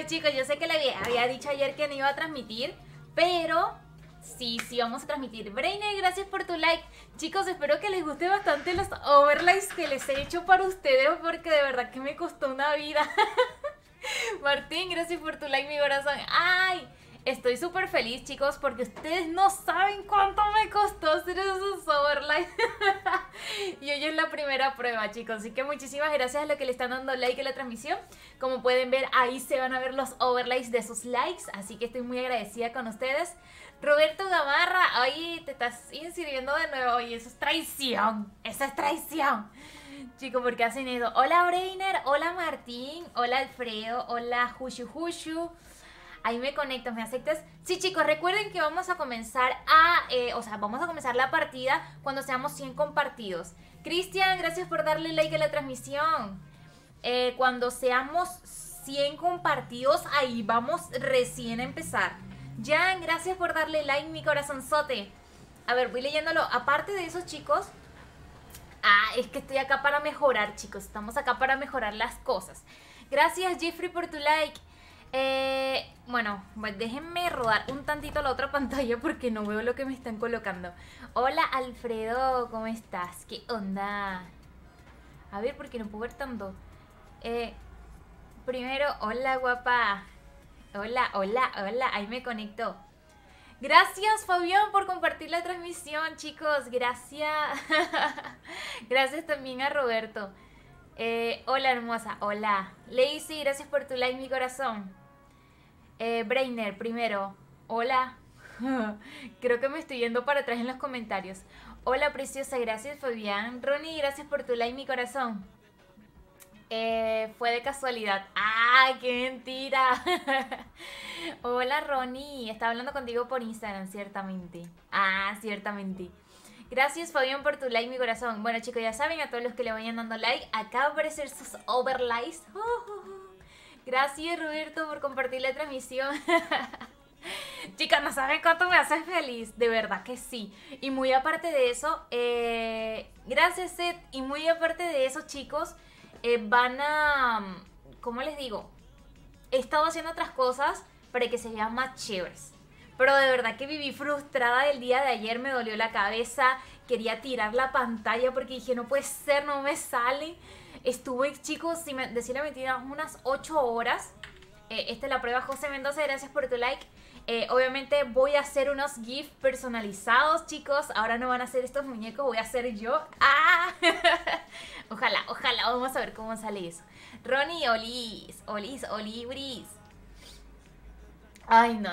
chicos, yo sé que le había dicho ayer que no iba a transmitir, pero sí vamos a transmitir. Brainer, gracias por tu like. Chicos, espero que les guste bastante los overlays que les he hecho para ustedes, porque de verdad que me costó una vida. Martín, gracias por tu like, mi corazón. ¡Ay! Estoy súper feliz, chicos, porque ustedes no saben cuánto me costó hacer esos overlays. Y hoy es la primera prueba, chicos. Así que muchísimas gracias a los que le están dando like a la transmisión. Como pueden ver, ahí se van a ver los overlays de sus likes. Así que estoy muy agradecida con ustedes. Roberto Gamarra, hoy te estás inscribiendo de nuevo. Y eso es traición. Eso es traición. Chicos, ¿por qué hacen eso? Hola, Brainer. Hola, Martín. Hola, Alfredo. Hola, Hushu Hushu. Ahí me conecto, ¿me aceptas? Sí, chicos, recuerden que vamos a comenzar vamos a comenzar la partida cuando seamos 100 compartidos. Cristian, gracias por darle like a la transmisión. Cuando seamos 100 compartidos, ahí vamos recién a empezar. Jan, gracias por darle like, mi corazonzote. A ver, voy leyéndolo. Aparte de eso, chicos, es que estoy acá para mejorar, chicos. Estamos acá para mejorar las cosas. Gracias, Jeffrey, por tu like. Bueno, pues déjenme rodar un tantito la otra pantalla porque no veo lo que me están colocando. Hola, Alfredo, ¿cómo estás? ¿Qué onda? A ver, porque no puedo ver tanto. Primero, hola, guapa. Hola, ahí me conecto. Gracias, Fabián, por compartir la transmisión, chicos. Gracias. Gracias también a Roberto. Hola, hermosa. Hola. Lacey, gracias por tu like, mi corazón. Brainer, primero. Hola. Creo que me estoy yendo para atrás en los comentarios. Hola, preciosa. Gracias, Fabián. Ronnie, gracias por tu like, mi corazón. Fue de casualidad. ¡Ah, qué mentira! Hola, Ronnie. Estaba hablando contigo por Instagram, ciertamente. Ciertamente. Gracias, Fabián, por tu like, mi corazón. Bueno, chicos, ya saben, a todos los que le vayan dando like, acá va a aparecer sus overlays. Gracias, Roberto, por compartir la transmisión. Chicas, no saben cuánto me hace feliz. De verdad que sí. Y muy aparte de eso, gracias, Seth. Y muy aparte de eso, chicos, ¿cómo les digo? He estado haciendo otras cosas para que se vean más chéveres. Pero de verdad que viví frustrada el día de ayer, me dolió la cabeza, quería tirar la pantalla porque dije, no puede ser, no me sale. Estuve, chicos, sin decir la mentira, unas 8 horas. Esta es la prueba. José Mendoza, gracias por tu like. Obviamente voy a hacer unos GIFs personalizados, chicos. Ahora no van a hacer estos muñecos, voy a hacer yo. Ojalá, vamos a ver cómo sale eso. Ronnie, Olibris. Ay, no.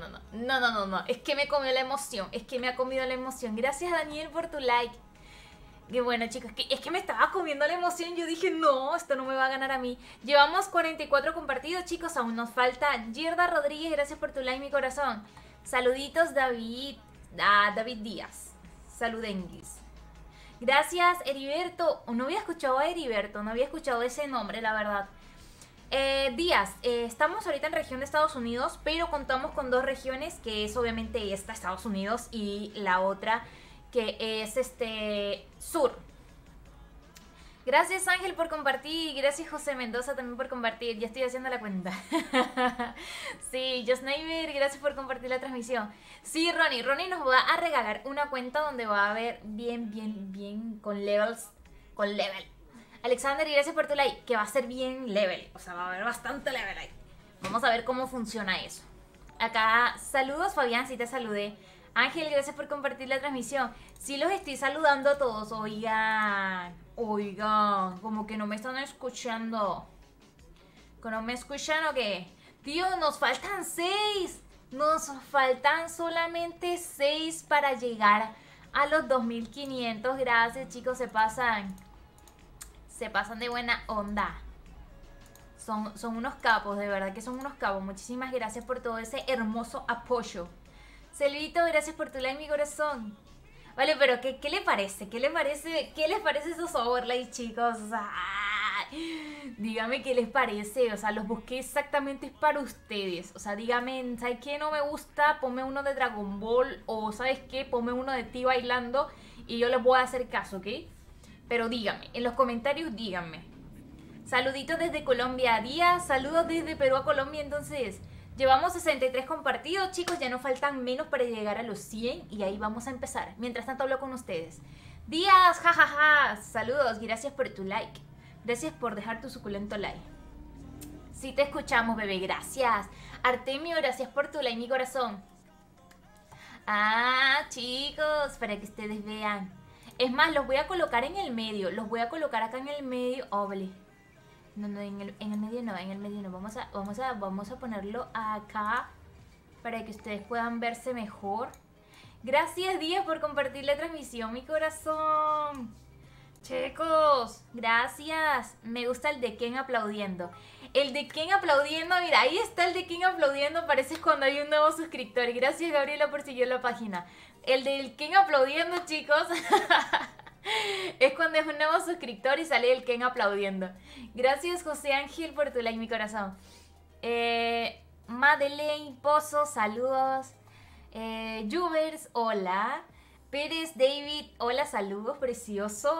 Es que me comió la emoción. Es que me ha comido la emoción. Gracias, Daniel, por tu like. Qué bueno, chicos, es que me estaba comiendo la emoción. Yo dije, no, esto no me va a ganar a mí. Llevamos 44 compartidos, chicos. Aún nos falta. Girda Rodríguez, gracias por tu like, mi corazón. Saluditos, David Díaz. Saludenguis. Gracias, Heriberto. No había escuchado a Heriberto, no había escuchado ese nombre, la verdad. Díaz, estamos ahorita en región de Estados Unidos, pero contamos con dos regiones, que es obviamente esta, Estados Unidos, y la otra que es sur. Gracias, Ángel, por compartir. Gracias, José Mendoza, también por compartir. Ya estoy haciendo la cuenta. Sí, Josneiber, gracias por compartir la transmisión. Sí, Ronnie nos va a regalar una cuenta donde va a haber bien con levels. Con level. Alexander, gracias por tu like. Que va a ser bien level. O sea, va a haber bastante level ahí. Vamos a ver cómo funciona eso. Acá, saludos, Fabián, sí te saludé. Ángel, gracias por compartir la transmisión. Sí los estoy saludando a todos. Oigan, como que no me están escuchando. ¿Que no me escuchan o qué? Tío, nos faltan 6. Nos faltan solamente 6 para llegar a los 2500. Gracias, chicos, se pasan de buena onda. Son unos capos, de verdad que son unos capos. Muchísimas gracias por todo ese hermoso apoyo. Selvito, gracias por tu like, mi corazón. Vale, pero ¿qué les parece? ¿Qué les parece esos overlays, chicos? O sea, dígame qué les parece. O sea, los busqué exactamente para ustedes. O sea, dígame, ¿sabes qué no me gusta? Ponme uno de Dragon Ball. O ¿sabes qué? Ponme uno de ti bailando. Y yo les voy a hacer caso, ¿ok? Pero díganme, en los comentarios díganme. Saluditos desde Colombia. Díaz, saludos desde Perú a Colombia. Entonces, llevamos 63 compartidos, chicos. Ya nos faltan menos para llegar a los 100 y ahí vamos a empezar. Mientras tanto hablo con ustedes. Díaz, jajaja. Saludos, gracias por tu like. Gracias por dejar tu suculento like. Sí te escuchamos, bebé, gracias. Artemio, gracias por tu like, mi corazón. Ah, chicos, para que ustedes vean. Es más, los voy a colocar en el medio. Los voy a colocar acá en el medio. Oh, vale. No, en el medio no, en el medio no. Vamos a ponerlo acá para que ustedes puedan verse mejor. Gracias, Díaz, por compartir la transmisión, mi corazón. Chicos, gracias. Me gusta el de Ken aplaudiendo. El de Ken aplaudiendo, mira, ahí está el de Ken aplaudiendo. Parece cuando hay un nuevo suscriptor. Gracias, Gabriela, por seguir la página. El del Ken aplaudiendo, chicos. Es cuando es un nuevo suscriptor y sale el Ken aplaudiendo. Gracias, José Ángel, por tu like, mi corazón. Madeleine Pozo, saludos. Juvers, hola. Pérez David, hola, saludos, precioso.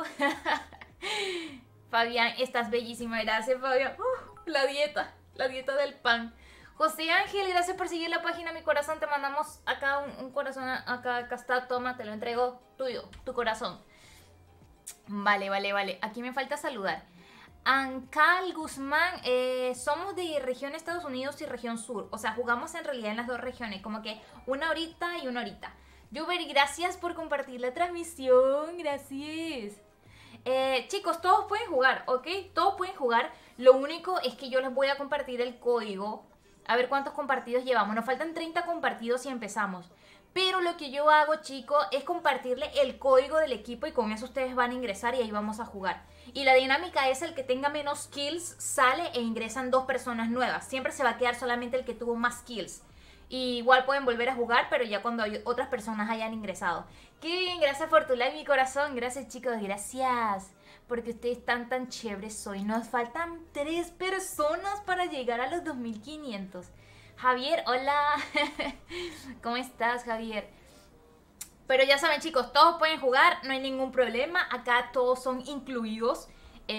Fabián, estás bellísima, gracias, Fabián. La dieta del pan. José Ángel, gracias por seguir la página, mi corazón. Te mandamos acá un corazón, acá está, toma, te lo entrego, tuyo, tu corazón. Vale. Aquí me falta saludar. Ancal Guzmán, somos de región Estados Unidos y región sur. O sea, jugamos en realidad en las dos regiones, como que una horita y una horita. Juber, gracias por compartir la transmisión, gracias. Chicos, todos pueden jugar, ¿ok? Todos pueden jugar. Lo único es que yo les voy a compartir el código. A ver cuántos compartidos llevamos. Nos faltan 30 compartidos y empezamos. Pero lo que yo hago, chicos, es compartirle el código del equipo y con eso ustedes van a ingresar y ahí vamos a jugar. Y la dinámica es el que tenga menos kills sale e ingresan 2 personas nuevas. Siempre se va a quedar solamente el que tuvo más kills. Y igual pueden volver a jugar, pero ya cuando otras personas hayan ingresado. Qué bien, gracias por tu like, mi corazón. Gracias, chicos, gracias. Porque ustedes están tan chéveres hoy. Nos faltan 3 personas para llegar a los 2500. Javier, hola. ¿Cómo estás, Javier? Pero ya saben, chicos, todos pueden jugar, no hay ningún problema. Acá todos son incluidos.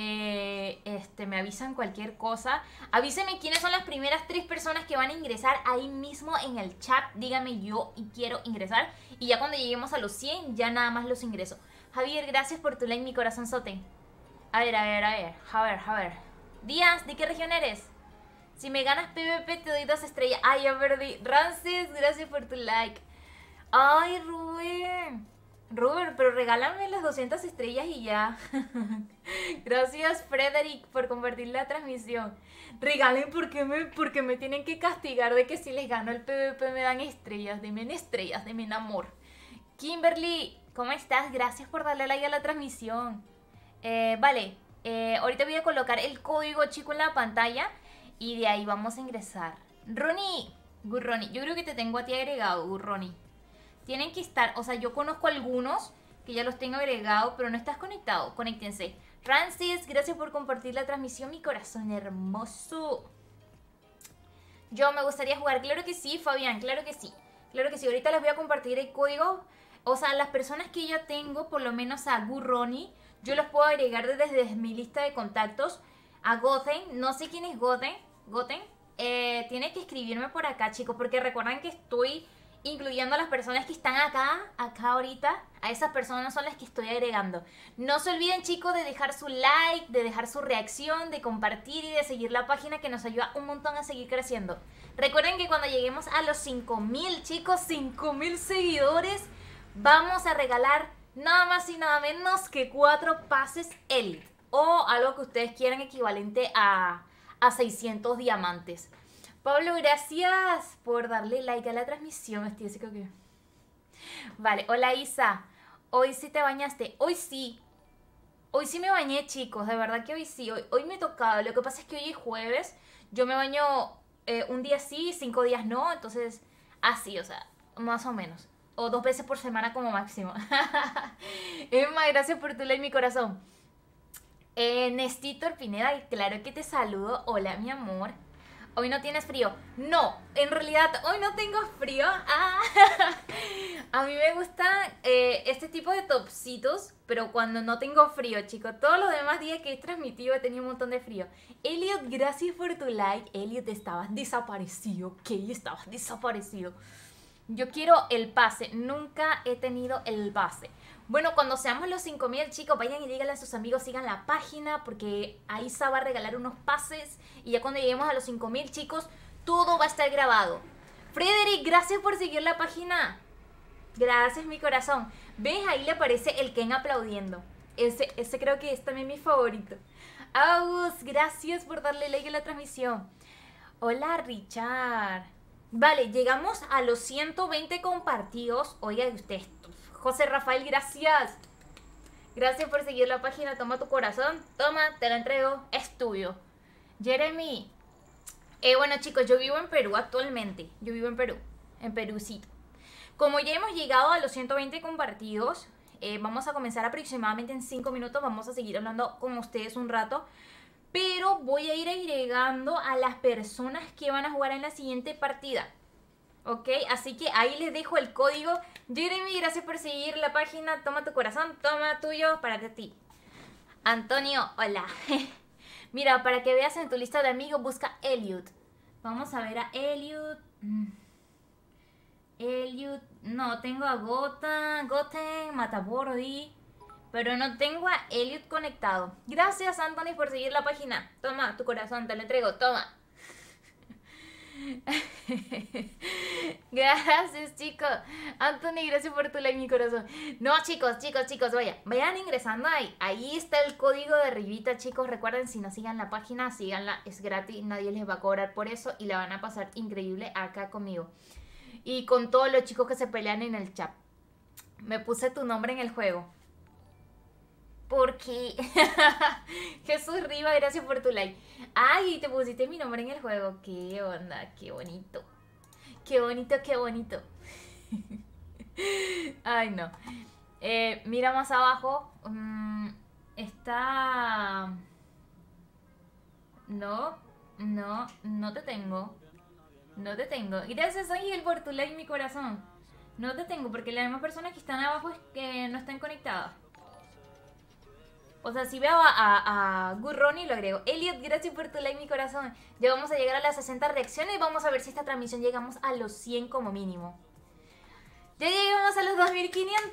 Me avisan cualquier cosa. Avísenme quiénes son las primeras 3 personas que van a ingresar ahí mismo en el chat. Díganme yo y quiero ingresar. Y ya cuando lleguemos a los 100 ya nada más los ingreso. Javier, gracias por tu like, mi corazonzote. A ver. Díaz, ¿de qué región eres? Si me ganas PvP te doy 2 estrellas. Ay, ya perdí. Rances, gracias por tu like. Ay, Rubén, pero regálame las 200 estrellas y ya. Gracias, Frederick, por compartir la transmisión. Regalen porque me tienen que castigar de que si les gano el PvP me dan estrellas. Denme en amor. Kimberly, ¿cómo estás? Gracias por darle like a la transmisión. Vale, ahorita voy a colocar el código, chico, en la pantalla y de ahí vamos a ingresar. Ronnie, Gurroni, yo creo que te tengo a ti agregado, Gurroni. Tienen que estar, o sea, yo conozco algunos que ya los tengo agregados, pero no estás conectado. Conéctense. Francis, gracias por compartir la transmisión, mi corazón hermoso. Yo me gustaría jugar, claro que sí, Fabián, claro que sí. Claro que sí, ahorita les voy a compartir el código. O sea, las personas que ya tengo, por lo menos a Gurroni, yo los puedo agregar desde mi lista de contactos. A Goten, no sé quién es Goten. Tiene que escribirme por acá, chicos, porque recuerden que estoy incluyendo a las personas que están acá ahorita. A esas personas son las que estoy agregando. No se olviden, chicos, de dejar su like, de dejar su reacción, de compartir y de seguir la página, que nos ayuda un montón a seguir creciendo. Recuerden que cuando lleguemos a los 5000, chicos, 5000 seguidores, vamos a regalar nada más y nada menos que 4 pases Elite, o algo que ustedes quieran equivalente a 600 diamantes. Pablo, gracias por darle like a la transmisión. Estoy así como que... Vale, hola Isa. Hoy sí te bañaste. Hoy sí me bañé, chicos. De verdad que hoy sí. Hoy me tocaba. Lo que pasa es que hoy es jueves. Yo me baño un día sí, 5 días no. Entonces, así, o sea, más o menos. O 2 veces por semana como máximo. Emma, gracias por tu like, mi corazón. Néstor Pineda, claro que te saludo. Hola, mi amor. Hoy no tienes frío. No, en realidad hoy no tengo frío. Ah, a mí me gustan este tipo de topsitos, pero cuando no tengo frío, chicos. Todos los demás días que he transmitido he tenido un montón de frío. Elliot, gracias por tu like. Elliot, estabas desaparecido. ¿Qué? Estabas desaparecido. Yo quiero el pase. Nunca he tenido el pase. Bueno, cuando seamos los 5000, chicos, vayan y díganle a sus amigos, sigan la página, porque Aiza va a regalar unos pases. Y ya cuando lleguemos a los 5000, chicos, todo va a estar grabado. Frederick, gracias por seguir la página. Gracias, mi corazón. ¿Ves? Ahí le aparece el Ken aplaudiendo. Ese creo que es también mi favorito. August, gracias por darle like a la transmisión. Hola, Richard. Vale, llegamos a los 120 compartidos. Oiga, usted, José Rafael, gracias. Gracias por seguir la página. Toma tu corazón. Toma, te la entrego. Es tuyo. Jeremy. Bueno, chicos, yo vivo en Perú actualmente. Yo vivo en Perú. En Perucito. Como ya hemos llegado a los 120 compartidos, vamos a comenzar aproximadamente en 5 minutos. Vamos a seguir hablando con ustedes un rato. Pero voy a ir agregando a las personas que van a jugar en la siguiente partida. ¿Ok? Así que ahí les dejo el código. Jeremy, gracias por seguir la página. Toma tu corazón, toma tuyo para ti. Antonio, hola. Mira, para que veas en tu lista de amigos, busca Elliot. Vamos a ver a Elliot. Elliot. No, tengo a Goten, Matabordi. Pero no tengo a Elliot conectado. Gracias, Anthony, por seguir la página. Toma, tu corazón, te lo entrego, toma. Gracias, chicos. Anthony, gracias por tu like, mi corazón. No, chicos, vayan ingresando ahí. Ahí está el código de arribita, chicos. Recuerden, si no sigan la página, síganla, es gratis. Nadie les va a cobrar por eso y la van a pasar increíble acá conmigo. Y con todos los chicos que se pelean en el chat. Me puse tu nombre en el juego. Porque Jesús Riva, gracias por tu like. Ay, te pusiste mi nombre en el juego. Qué onda, qué bonito. Qué bonito, qué bonito. Ay, no. Mira más abajo. Está... No te tengo. No te tengo. Gracias, Ángel, por tu like, mi corazón. No te tengo, porque las demás personas que están abajo es que no están conectadas. O sea, si veo a Gurroni lo agrego. Elliot, gracias por tu like, mi corazón. Ya vamos a llegar a las 60 reacciones y vamos a ver si esta transmisión llegamos a los 100 como mínimo. Ya llegamos a los 2500.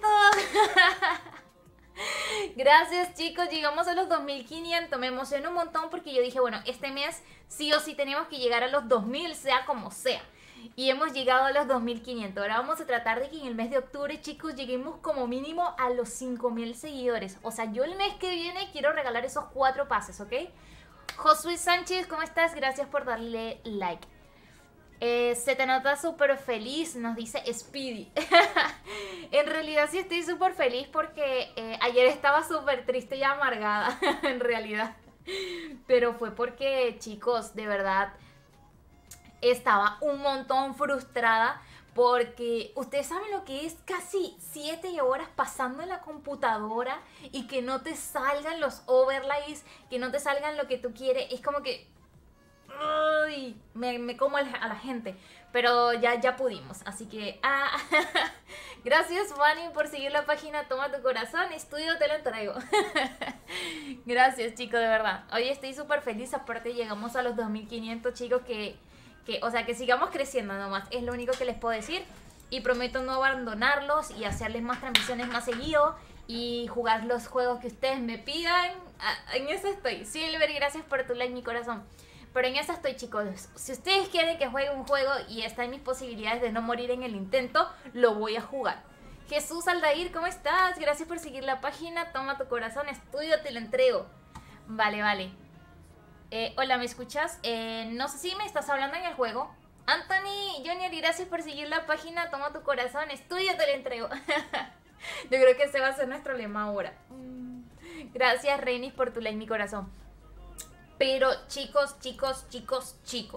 Gracias, chicos, llegamos a los 2500. Me emociono un montón porque yo dije, bueno, este mes sí o sí tenemos que llegar a los 2000, sea como sea. Y hemos llegado a los 2500. Ahora vamos a tratar de que en el mes de octubre, chicos, lleguemos como mínimo a los 5000 seguidores. O sea, yo el mes que viene quiero regalar esos 4 pases, ¿ok? Josué Sánchez, ¿cómo estás? Gracias por darle like. Se te nota súper feliz, nos dice Speedy. En realidad sí estoy súper feliz porque ayer estaba súper triste y amargada, en realidad. Pero fue porque, chicos, de verdad... estaba un montón frustrada porque ustedes saben lo que es casi 7 horas pasando en la computadora y que no te salgan los overlays, que no te salgan lo que tú quieres. Es como que... uy, me como a la gente. Pero ya pudimos, así que... Gracias, Fanny, por seguir la página. Toma tu corazón, estudio, te lo entrego. Gracias, chicos, de verdad. Hoy estoy súper feliz, aparte llegamos a los 2500, chicos, o sea, que sigamos creciendo nomás, es lo único que les puedo decir. Y prometo no abandonarlos y hacerles más transmisiones más seguido y jugar los juegos que ustedes me pidan. En eso estoy. Silver, gracias por tu like, mi corazón. Pero en eso estoy, chicos. Si ustedes quieren que juegue un juego y está en mis posibilidades de no morir en el intento, lo voy a jugar. Jesús Aldair, ¿cómo estás? Gracias por seguir la página. Toma tu corazón, estudio, te lo entrego. Vale. Hola, ¿me escuchas? No sé si me estás hablando en el juego. Anthony, Junior, gracias por seguir la página. Toma tu corazón, estudio, te lo entrego. Yo creo que ese va a ser nuestro lema ahora. Gracias, Renis, por tu like, mi corazón. Pero chicos,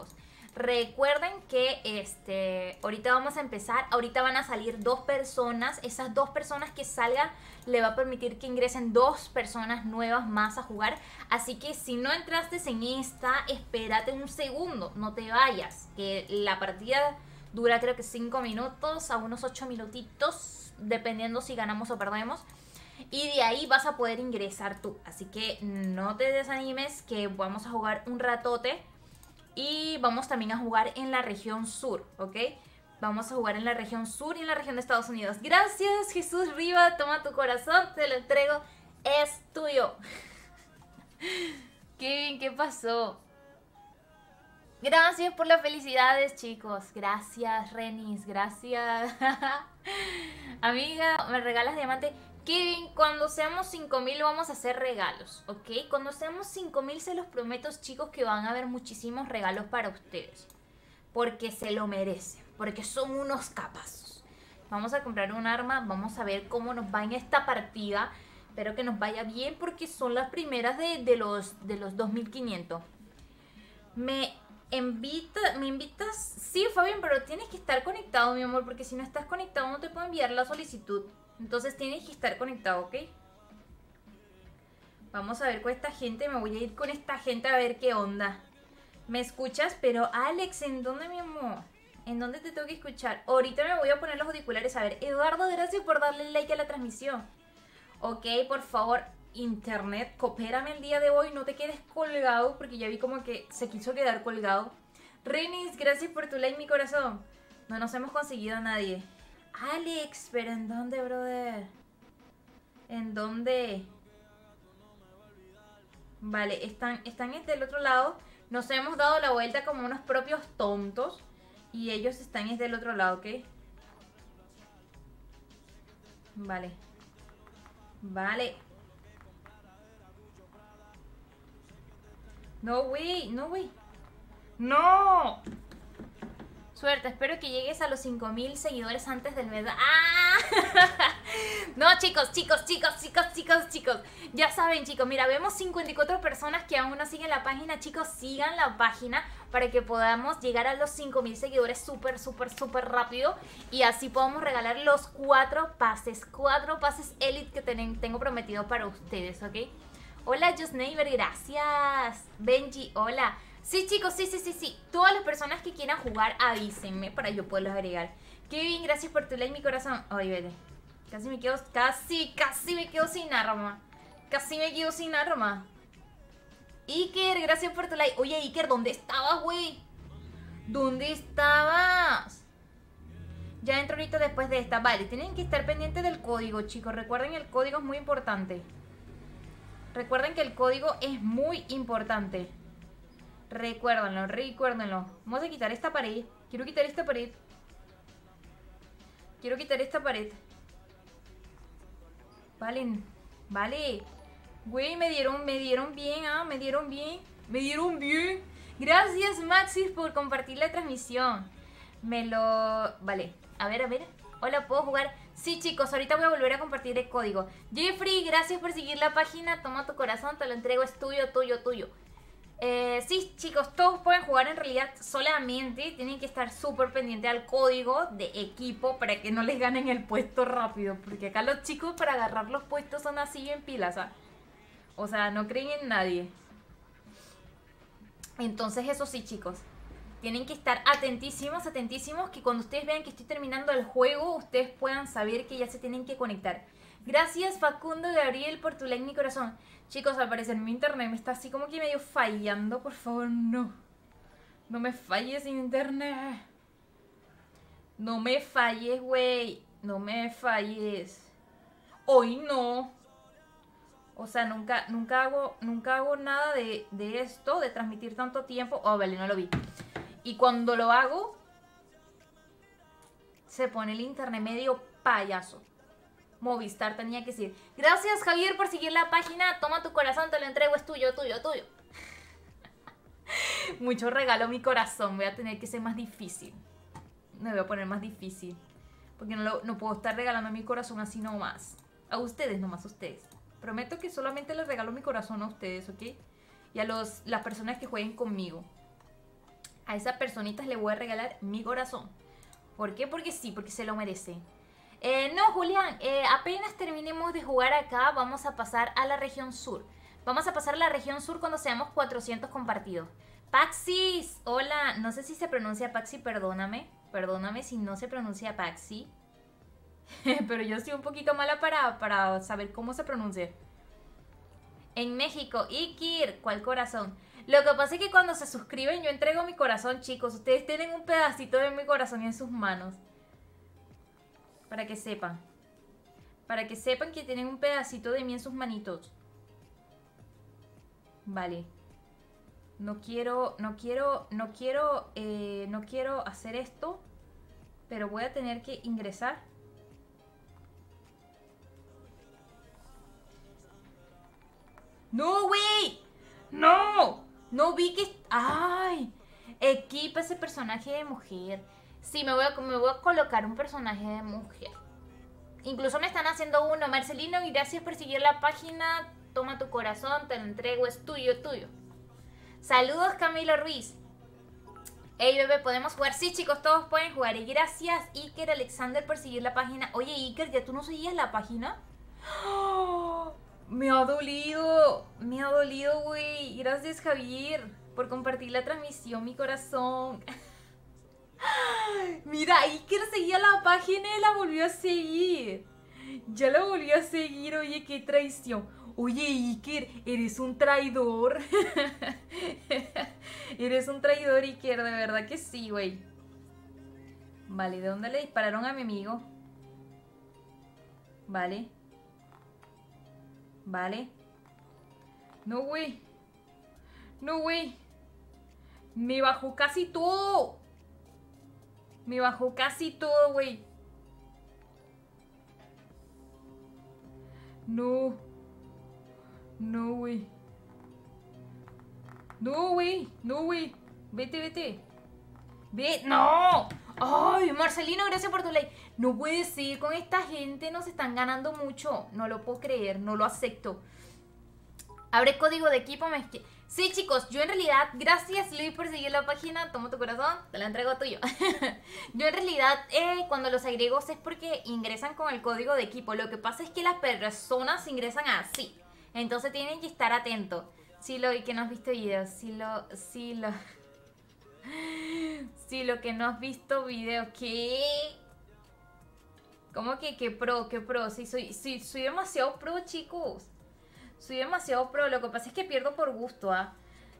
Recuerden que ahorita vamos a empezar, ahorita van a salir 2 personas, esas 2 personas que salgan le va a permitir que ingresen 2 personas nuevas más a jugar, así que si no entraste en esta, espérate un segundo, no te vayas, que la partida dura creo que 5 minutos a unos 8 minutitos, dependiendo si ganamos o perdemos. Y de ahí vas a poder ingresar tú. Así que no te desanimes, que vamos a jugar un ratote. Y vamos también a jugar en la región sur, ¿ok? Vamos a jugar en la región sur y en la región de Estados Unidos. Gracias, Jesús Riva. Toma tu corazón, te lo entrego. Es tuyo. Kevin, ¿qué pasó? Gracias por las felicidades, chicos. Gracias, Renis. Gracias. Amiga, me regalas diamante. Kevin, cuando seamos 5000 vamos a hacer regalos, ¿ok? Cuando seamos 5000 se los prometo, chicos, que van a haber muchísimos regalos para ustedes. Porque se lo merecen, porque son unos capazos. Vamos a comprar un arma, vamos a ver cómo nos va en esta partida. Espero que nos vaya bien porque son las primeras de los 2500. ¿Me invitas? Sí, Fabián, pero tienes que estar conectado, mi amor, porque si no estás conectado no te puedo enviar la solicitud. Entonces tienes que estar conectado, ¿ok? Vamos a ver con esta gente. Me voy a ir con esta gente a ver qué onda. ¿Me escuchas? Pero Alex, ¿en dónde, mi amor? ¿En dónde te tengo que escuchar? Ahorita me voy a poner los auriculares. A ver, Eduardo, gracias por darle like a la transmisión. Ok, por favor, internet, coopérame el día de hoy. No te quedes colgado, porque ya vi como que se quiso quedar colgado. Renis, gracias por tu like, mi corazón. No nos hemos conseguido a nadie. Alex, pero ¿en dónde, brother? ¿En dónde? Vale, están del otro lado. Nos hemos dado la vuelta como unos propios tontos. Y ellos están del otro lado, ¿ok? Vale. Vale. No, way, no, way. ¡No! Suerte, espero que llegues a los 5000 seguidores antes del mes. ¡Ah! No, chicos. Ya saben, chicos, mira, vemos 54 personas que aún no siguen la página. Chicos, sigan la página para que podamos llegar a los 5000 seguidores súper rápido. Y así podamos regalar los 4 pases Elite que tengo prometido para ustedes, ¿ok? Hola, Just Neighbor, gracias. Benji, hola. Sí, chicos, sí. Todas las personas que quieran jugar, avísenme para yo poderlos agregar. Kevin, gracias por tu like, mi corazón. Ay, vete. Casi me quedo sin arma. Iker, gracias por tu like. Oye, Iker, ¿dónde estabas, güey? ¿Dónde estabas? Ya entro ahorita después de esta. Vale, tienen que estar pendientes del código, chicos. Recuerden, el código es muy importante. Recuerden que el código es muy importante. Recuérdenlo. Vamos a quitar esta pared. Quiero quitar esta pared. Vale. Güey, me dieron bien, me dieron bien. Gracias, Maxis, por compartir la transmisión. Vale, a ver. Hola, ¿puedo jugar? Sí, chicos, ahorita voy a volver a compartir el código. Jeffrey, gracias por seguir la página. Toma tu corazón, te lo entrego, es tuyo. Sí, chicos, todos pueden jugar en realidad, solamente tienen que estar súper pendientes al código de equipo para que no les ganen el puesto rápido, porque acá los chicos para agarrar los puestos son así en pilas, ¿ah? O sea, no creen en nadie. Entonces eso sí, chicos, tienen que estar atentísimos, que cuando ustedes vean que estoy terminando el juego, ustedes puedan saber que ya se tienen que conectar. Gracias, Facundo Gabriel, por tu like, mi corazón. Chicos, al parecer mi internet me está así como que medio fallando. Por favor, no. No me falles, internet. No me falles, güey. No me falles. Hoy no. O sea, nunca hago nada de esto, de transmitir tanto tiempo. Oh, vale, no lo vi. Y cuando lo hago, se pone el internet medio payaso. Movistar tenía que decir. Gracias, Javier, por seguir la página. Toma tu corazón, te lo entrego, es tuyo. Mucho regalo, mi corazón. Voy a tener que ser más difícil. Me voy a poner más difícil. Porque no puedo estar regalando mi corazón así nomás. A ustedes, nomás a ustedes. Prometo que solamente les regalo mi corazón a ustedes, ¿ok? Y a las personas que jueguen conmigo. A esas personitas le voy a regalar mi corazón. ¿Por qué? Porque sí, porque se lo merece. No, Julián, apenas terminemos de jugar acá, vamos a pasar a la región sur. Vamos a pasar a la región sur cuando seamos 400 compartidos. Paxis, hola, no sé si se pronuncia Paxi, perdóname. Perdóname si no se pronuncia Paxi. Pero yo soy un poquito mala para saber cómo se pronuncia. En México, Ikir, ¿cuál corazón? Lo que pasa es que cuando se suscriben yo entrego mi corazón, chicos. Ustedes tienen un pedacito de mi corazón en sus manos. Para que sepan. Para que sepan que tienen un pedacito de mí en sus manitos. Vale. No quiero hacer esto. Pero voy a tener que ingresar. ¡No, güey! ¡No! No vi que... ¡Ay! Equipa ese personaje de mujer. Sí, me voy a colocar un personaje de mujer. Incluso me están haciendo uno. Marcelino, y gracias por seguir la página. Toma tu corazón, te lo entrego, es tuyo, tuyo. Saludos, Camilo Ruiz. Hey, bebé, ¿podemos jugar? Sí, chicos, todos pueden jugar. Y gracias, Iker Alexander, por seguir la página. Oye, Iker, ¿ya tú no seguías la página? ¡Oh! Me ha dolido, güey. Gracias, Javier, por compartir la transmisión, mi corazón. Mira, Iker seguía la página y la volvió a seguir. Ya la volvió a seguir, oye, qué traición. Oye, Iker, eres un traidor. Eres un traidor, Iker, de verdad que sí, güey. Vale, ¿de dónde le dispararon a mi amigo? Vale. Vale. No, güey. No, güey. Me bajó casi todo. Me bajó casi todo, güey. No. No, güey. No, güey. No, güey. Vete, vete. Ve. ¡No! ¡Ay, Marcelino, gracias por tu like! No puede ser, con esta gente nos están ganando mucho. No lo puedo creer, no lo acepto. Abre código de equipo. Sí, chicos, yo en realidad, gracias Luis por seguir la página. Tomo tu corazón, te la entrego tuyo. Yo en realidad, cuando los agrego es porque ingresan con el código de equipo. Lo que pasa es que las personas ingresan así. Entonces tienen que estar atentos. Sí, lo que no has visto videos. Sí, lo que no has visto video. ¿Qué? ¿Cómo que qué pro? ¿Qué pro? Sí, soy demasiado pro, chicos. Soy demasiado pro. Lo que pasa es que pierdo por gusto, ¿ah?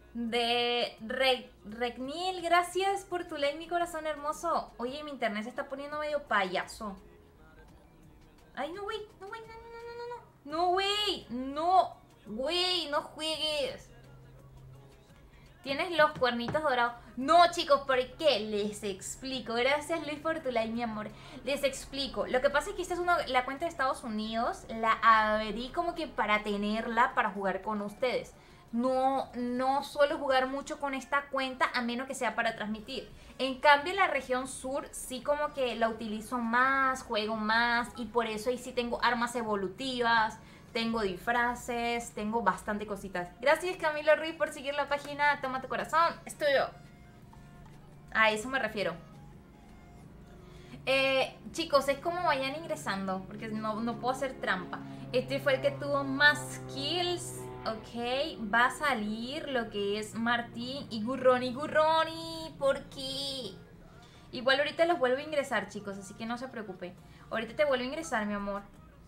Regnil, gracias por tu like, mi corazón hermoso. Oye, mi internet se está poniendo medio payaso. Ay, no, güey. No, güey, no. No, güey. No, güey, no juegues. Tienes los cuernitos dorados. No, chicos, ¿por qué? Les explico. Gracias, Luis, por tu like, mi amor. Les explico. Lo que pasa es que esta es la cuenta de Estados Unidos. La abrí como que para tenerla, para jugar con ustedes. No suelo jugar mucho con esta cuenta, a menos que sea para transmitir. En cambio, en la región sur, sí como que la utilizo más, juego más. Y por eso ahí sí tengo armas evolutivas. Tengo disfraces, tengo bastante cositas. Gracias, Camilo Ruiz, por seguir la página. Toma tu corazón, es tuyo. A eso me refiero. Chicos, es como vayan ingresando, porque no puedo hacer trampa. Este fue el que tuvo más kills. Ok, va a salir lo que es Martín y Gurroni. ¿Por qué? Igual ahorita los vuelvo a ingresar, chicos, así que no se preocupen. Ahorita te vuelvo a ingresar, mi amor.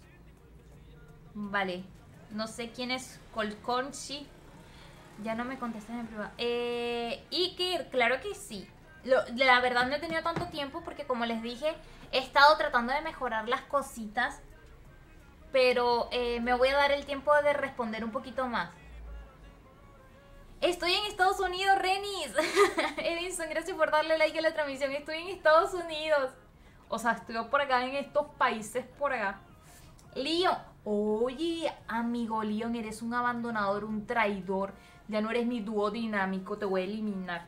Vale, no sé quién es Colconchi. Ya no me contestas en privado. Iker, claro que sí. La verdad no he tenido tanto tiempo porque, como les dije, he estado tratando de mejorar las cositas. Pero me voy a dar el tiempo de responder un poquito más. Estoy en Estados Unidos, Renis. Edison, gracias por darle like a la transmisión. Estoy en Estados Unidos. O sea, estoy por acá en estos países por acá. Leon, oye, amigo Leon, eres un abandonador, un traidor. Ya no eres mi dúo dinámico, te voy a eliminar.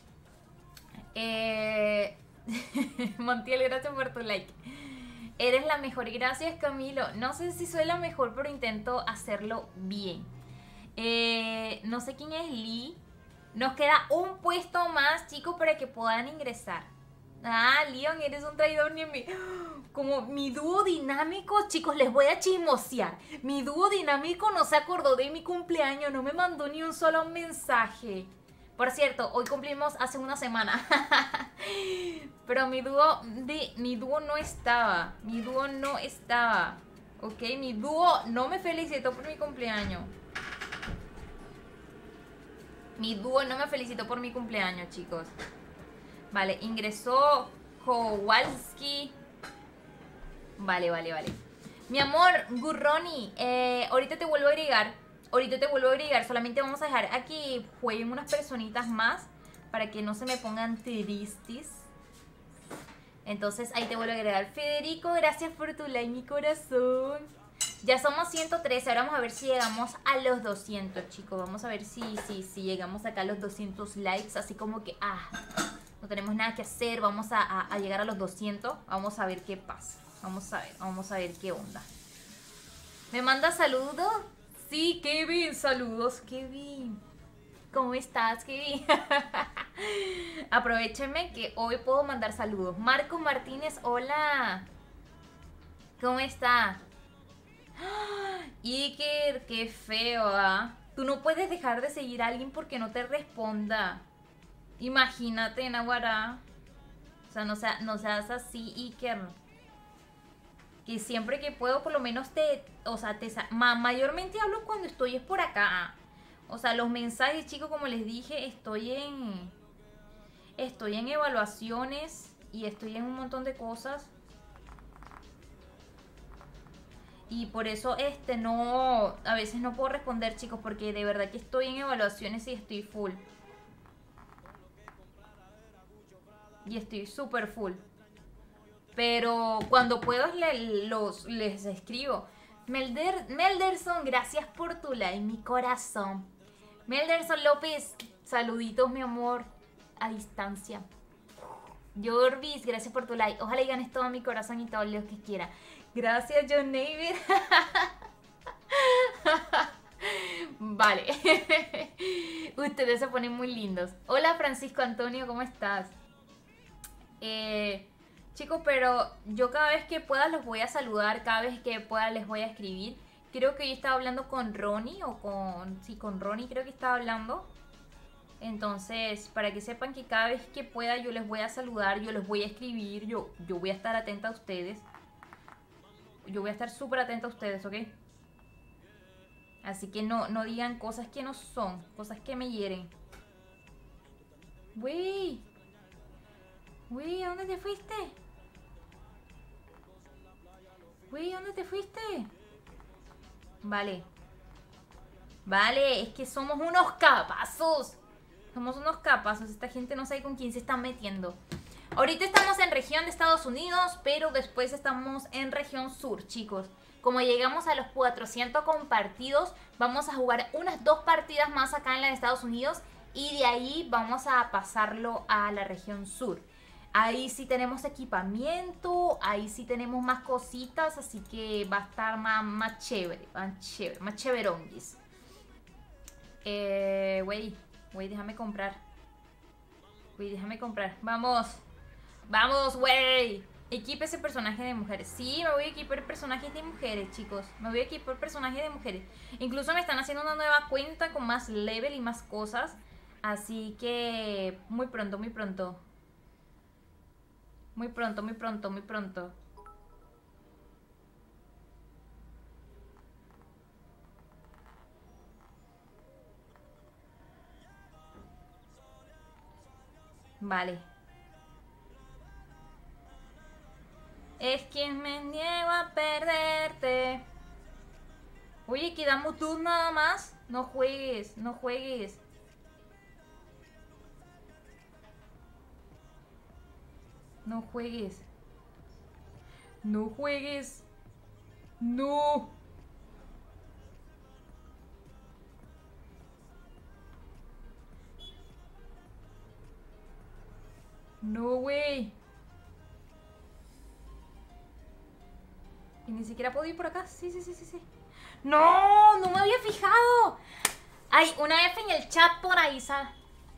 Montiel, gracias por tu like. Eres la mejor, gracias, Camilo. No sé si soy la mejor, pero intento hacerlo bien. No sé quién es Lee. Nos queda un puesto más, chicos, para que puedan ingresar. Ah, Leon, eres un traidor. Como mi dúo dinámico, chicos, les voy a chismosear. Mi dúo dinámico no se acordó de mi cumpleaños, no me mandó ni un solo mensaje. Por cierto, hoy cumplimos hace una semana. Pero mi dúo no estaba. Mi dúo no estaba. Ok, mi dúo no me felicitó por mi cumpleaños. Mi dúo no me felicitó por mi cumpleaños, chicos. Vale, ingresó Kowalski. Vale. Mi amor, Gurroni, ahorita te vuelvo a agregar. Solamente vamos a dejar a que jueguen unas personitas más para que no se me pongan tristes. Entonces ahí te vuelvo a agregar. Federico, gracias por tu like, mi corazón. Ya somos 113, ahora vamos a ver si llegamos a los 200, chicos. Vamos a ver si llegamos acá a los 200 likes. Así como que, no tenemos nada que hacer. Vamos a llegar a los 200. Vamos a ver qué pasa. Vamos a ver qué onda. ¿Me manda saludos? Sí, Kevin, saludos, Kevin. ¿Cómo estás, Kevin? Aprovechenme que hoy puedo mandar saludos. Marco Martínez, hola. ¿Cómo está? Iker, qué feo, ¿ah? Tú no puedes dejar de seguir a alguien porque no te responda. Imagínate, Naguará. O sea, no seas así, Iker. Que siempre que puedo, por lo menos mayormente hablo cuando estoy es por acá. O sea, los mensajes, chicos, como les dije, estoy en evaluaciones y estoy en un montón de cosas. Y por eso a veces no puedo responder, chicos, porque de verdad que estoy en evaluaciones y estoy full. Y estoy súper full. Pero cuando puedo les escribo. Melderson, gracias por tu like, mi corazón. Melderson López, saluditos, mi amor, a distancia. Jorvis, gracias por tu like. Ojalá y ganes todo mi corazón y todos los que quiera. Gracias, John David. Vale. Ustedes se ponen muy lindos. Hola, Francisco Antonio, ¿cómo estás? Chicos, pero yo cada vez que pueda los voy a saludar, cada vez que pueda les voy a escribir. Creo que yo estaba hablando con Ronnie con Ronnie creo que estaba hablando. Entonces, para que sepan que cada vez que pueda yo les voy a saludar, yo les voy a escribir, yo voy a estar atenta a ustedes. Yo voy a estar súper atenta a ustedes, ¿ok? Así que no digan cosas que no son, cosas que me hieren. Güey, ¿a dónde te fuiste? Güey, ¿a dónde te fuiste? Vale, es que somos unos capazos. Somos unos capazos. Esta gente no sabe con quién se está metiendo. Ahorita estamos en región de Estados Unidos, pero después estamos en región sur, chicos. Como llegamos a los 400 compartidos, vamos a jugar unas 2 partidas más acá en la de Estados Unidos. Y de ahí vamos a pasarlo a la región sur. Ahí sí tenemos equipamiento, ahí sí tenemos más cositas, así que va a estar más chévere, más chéveronguis. Güey, déjame comprar. Vamos, güey. Equipe ese personaje de mujeres. Sí, me voy a equipar personajes de mujeres, chicos. Incluso me están haciendo una nueva cuenta con más level y más cosas. Así que muy pronto. Vale. Es que me niego a perderte. Oye, quedamos tú nada más. No juegues. No juegues. No. No, güey. Y ni siquiera puedo ir por acá. Sí. No me había fijado. Hay una F en el chat por ahí,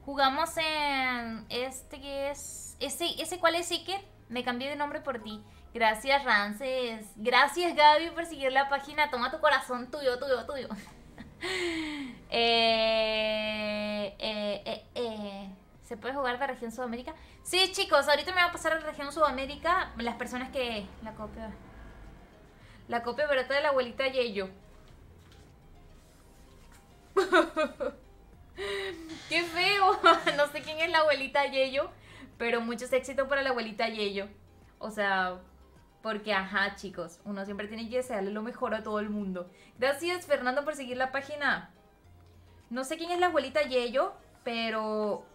Jugamos en este que es... ¿Ese cuál es, Iker? Me cambié de nombre por ti. Gracias, Rances. Gracias, Gaby, por seguir la página. Toma tu corazón, tuyo, tuyo, tuyo. ¿Se puede jugar de región Sudamérica? Sí, chicos, ahorita me va a pasar a la región Sudamérica. Las personas que... La copia barata de la abuelita Yeyo. ¡Qué feo! No sé quién es la abuelita Yeyo, pero muchos éxitos para la abuelita Yeyo. O sea, porque ajá, chicos, uno siempre tiene que desearle lo mejor a todo el mundo. Gracias, Fernando, por seguir la página. No sé quién es la abuelita Yeyo, pero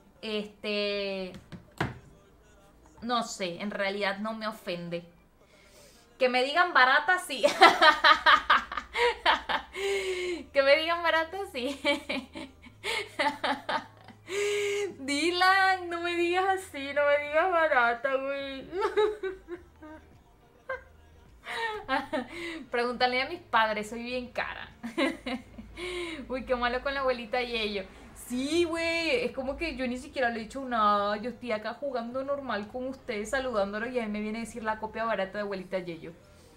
no sé, en realidad no me ofende. Que me digan barata, sí. Que me digan barata, sí. Dylan, no me digas así, no me digas barata, güey. Pregúntale a mis padres, soy bien cara. Uy, qué malo con la abuelita Yeyo. Sí, güey, es como que yo ni siquiera le he dicho nada. Yo estoy acá jugando normal con ustedes, saludándolos, y ahí me viene a decir la copia barata de abuelita Yeyo.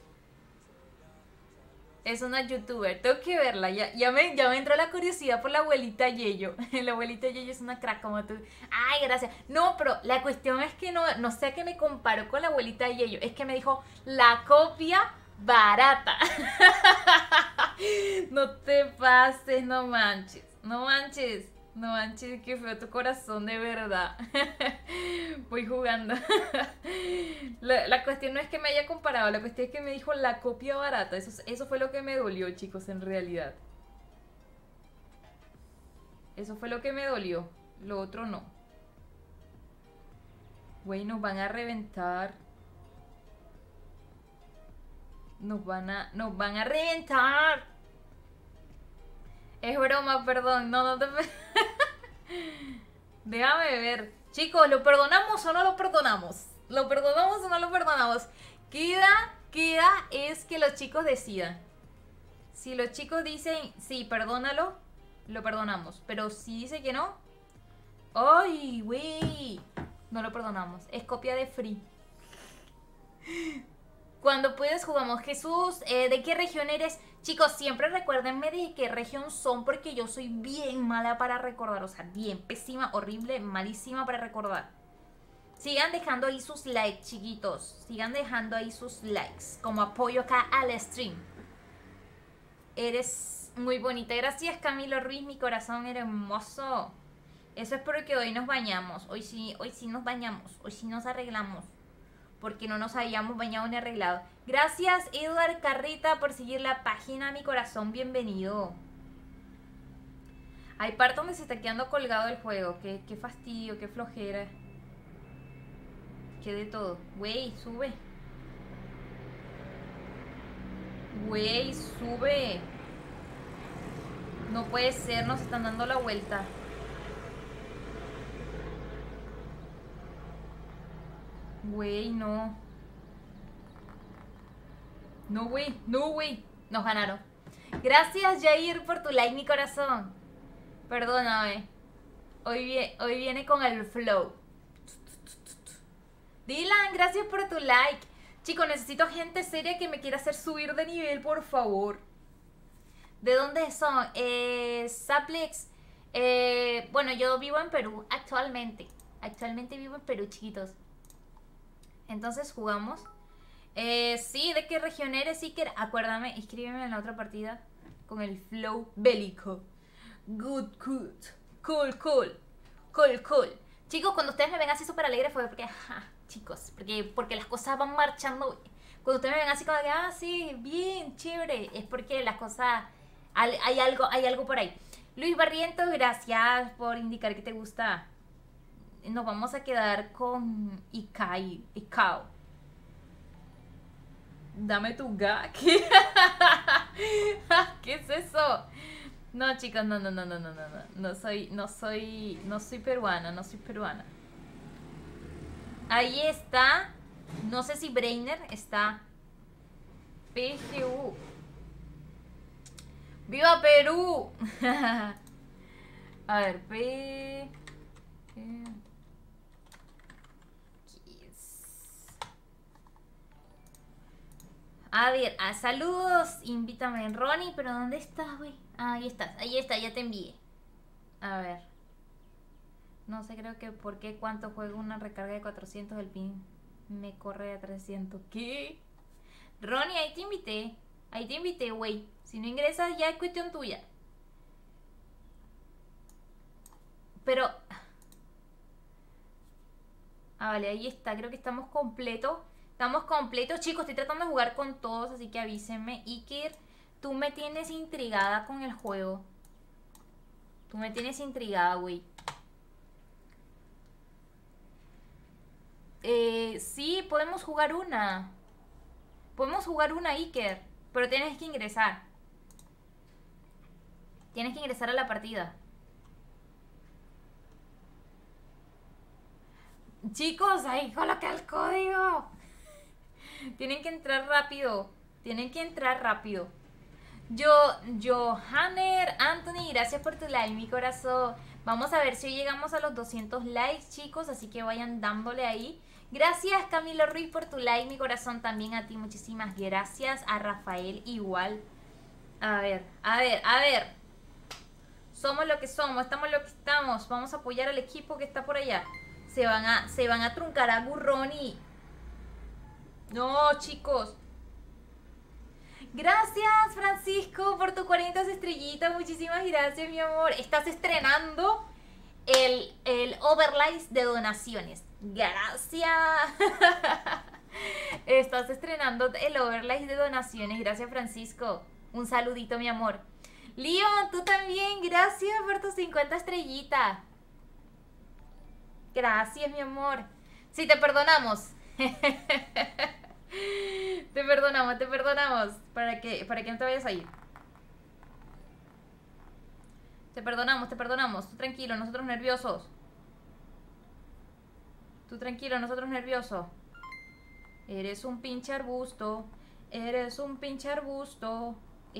Es una youtuber, tengo que verla, ya me entró la curiosidad por la abuelita Yeyo. La abuelita Yeyo es una crack como tú. Ay, gracias. No, pero la cuestión es que no sé a qué me comparó con la abuelita Yeyo. Es que me dijo la copia barata. No te pases, no manches. No manches. No manches, que feo tu corazón, de verdad. Voy jugando. La cuestión no es que me haya comparado, la cuestión es que me dijo la copia barata. Eso fue lo que me dolió, chicos, en realidad. Eso fue lo que me dolió. Lo otro no. Güey, nos van a reventar. Nos van a reventar. Es broma, perdón. No te... Déjame ver. Chicos, ¿lo perdonamos o no lo perdonamos? ¿Lo perdonamos o no lo perdonamos? Queda es que los chicos decidan. Si los chicos dicen, sí, perdónalo, lo perdonamos. Pero si dice que no, ¡ay, güey! No lo perdonamos. Es copia de free. Cuando puedes jugamos. Jesús, ¿de qué región eres? Chicos, siempre recuérdenme de qué región son, porque yo soy bien mala para recordar. O sea, bien pésima, horrible, malísima para recordar. Sigan dejando ahí sus likes, chiquitos. Sigan dejando ahí sus likes como apoyo acá al stream. Eres muy bonita. Gracias, Camilo Ruiz, mi corazón hermoso. Eso es porque hoy nos bañamos. Hoy sí nos bañamos. Hoy sí nos arreglamos. Porque no nos habíamos bañado ni arreglado. Gracias, Eduard Carrita, por seguir la página. Mi corazón, bienvenido. Hay parte donde se está quedando colgado el juego. Qué fastidio, qué flojera. Qué de todo. Güey, sube. Güey, sube. No puede ser, nos están dando la vuelta. Güey, no. No, güey, no, güey. Nos ganaron. Gracias, Jair, por tu like, mi corazón. Perdóname. Hoy viene con el flow. Dylan, gracias por tu like. Chicos, necesito gente seria que me quiera hacer subir de nivel, por favor. ¿De dónde son? Saplex. Bueno, yo vivo en Perú actualmente. Actualmente vivo en Perú, chiquitos. Entonces jugamos. Sí, ¿de qué región eres, Iker? Acuérdame, escríbeme en la otra partida con el flow bélico. Good. Cool. Chicos, cuando ustedes me ven así súper alegre fue porque, chicos, porque las cosas van marchando. Cuando ustedes me ven así como que, sí, bien, chévere, es porque las cosas, hay algo por ahí. Luis Barrientos, gracias por indicar que te gusta. Nos vamos a quedar con Ikao. Dame tu gag. ¿Qué es eso? No, chicos, no. No soy peruana, no soy peruana. Ahí está. No sé si Brainer está. PGU. ¡Viva Perú! A ver, A ver, saludos, invítame, Ronnie, pero ¿dónde estás, güey? Ahí está, ya te envié. A ver. No sé, creo que por qué cuánto juego una recarga de 400 el pin me corre a 300. ¿Qué? Ronnie, ahí te invité, güey. Si no ingresas ya es cuestión tuya. Pero... vale, ahí está, creo que estamos completos. Estamos completos, chicos, estoy tratando de jugar con todos, así que avísenme. Iker, tú me tienes intrigada con el juego. Tú me tienes intrigada, güey. Sí, podemos jugar una. Podemos jugar una, Iker. Pero tienes que ingresar. Tienes que ingresar a la partida. Chicos, ahí coloqué el código. Tienen que entrar rápido. Tienen que entrar rápido. Johanner Anthony, gracias por tu like, mi corazón. Vamos a ver si hoy llegamos a los 200 likes, chicos. Así que vayan dándole ahí. Gracias, Camilo Ruiz, por tu like, mi corazón. También a ti, muchísimas gracias. A Rafael igual. A ver. Somos lo que somos, estamos lo que estamos. Vamos a apoyar al equipo que está por allá. Se van a truncar a Gurroni. No, chicos. Gracias, Francisco, por tus 40 estrellitas. Muchísimas gracias, mi amor. Estás estrenando el overlay de donaciones. Gracias. Estás estrenando el overlay de donaciones. Gracias, Francisco. Un saludito, mi amor. Leon, tú también. Gracias por tus 50 estrellitas. Gracias, mi amor. Sí, te perdonamos. Te perdonamos. Para que no te vayas a ir. Te perdonamos. Tú tranquilo, nosotros nerviosos. Tú tranquilo, nosotros nerviosos. Eres un pinche arbusto. Eres un pinche arbusto,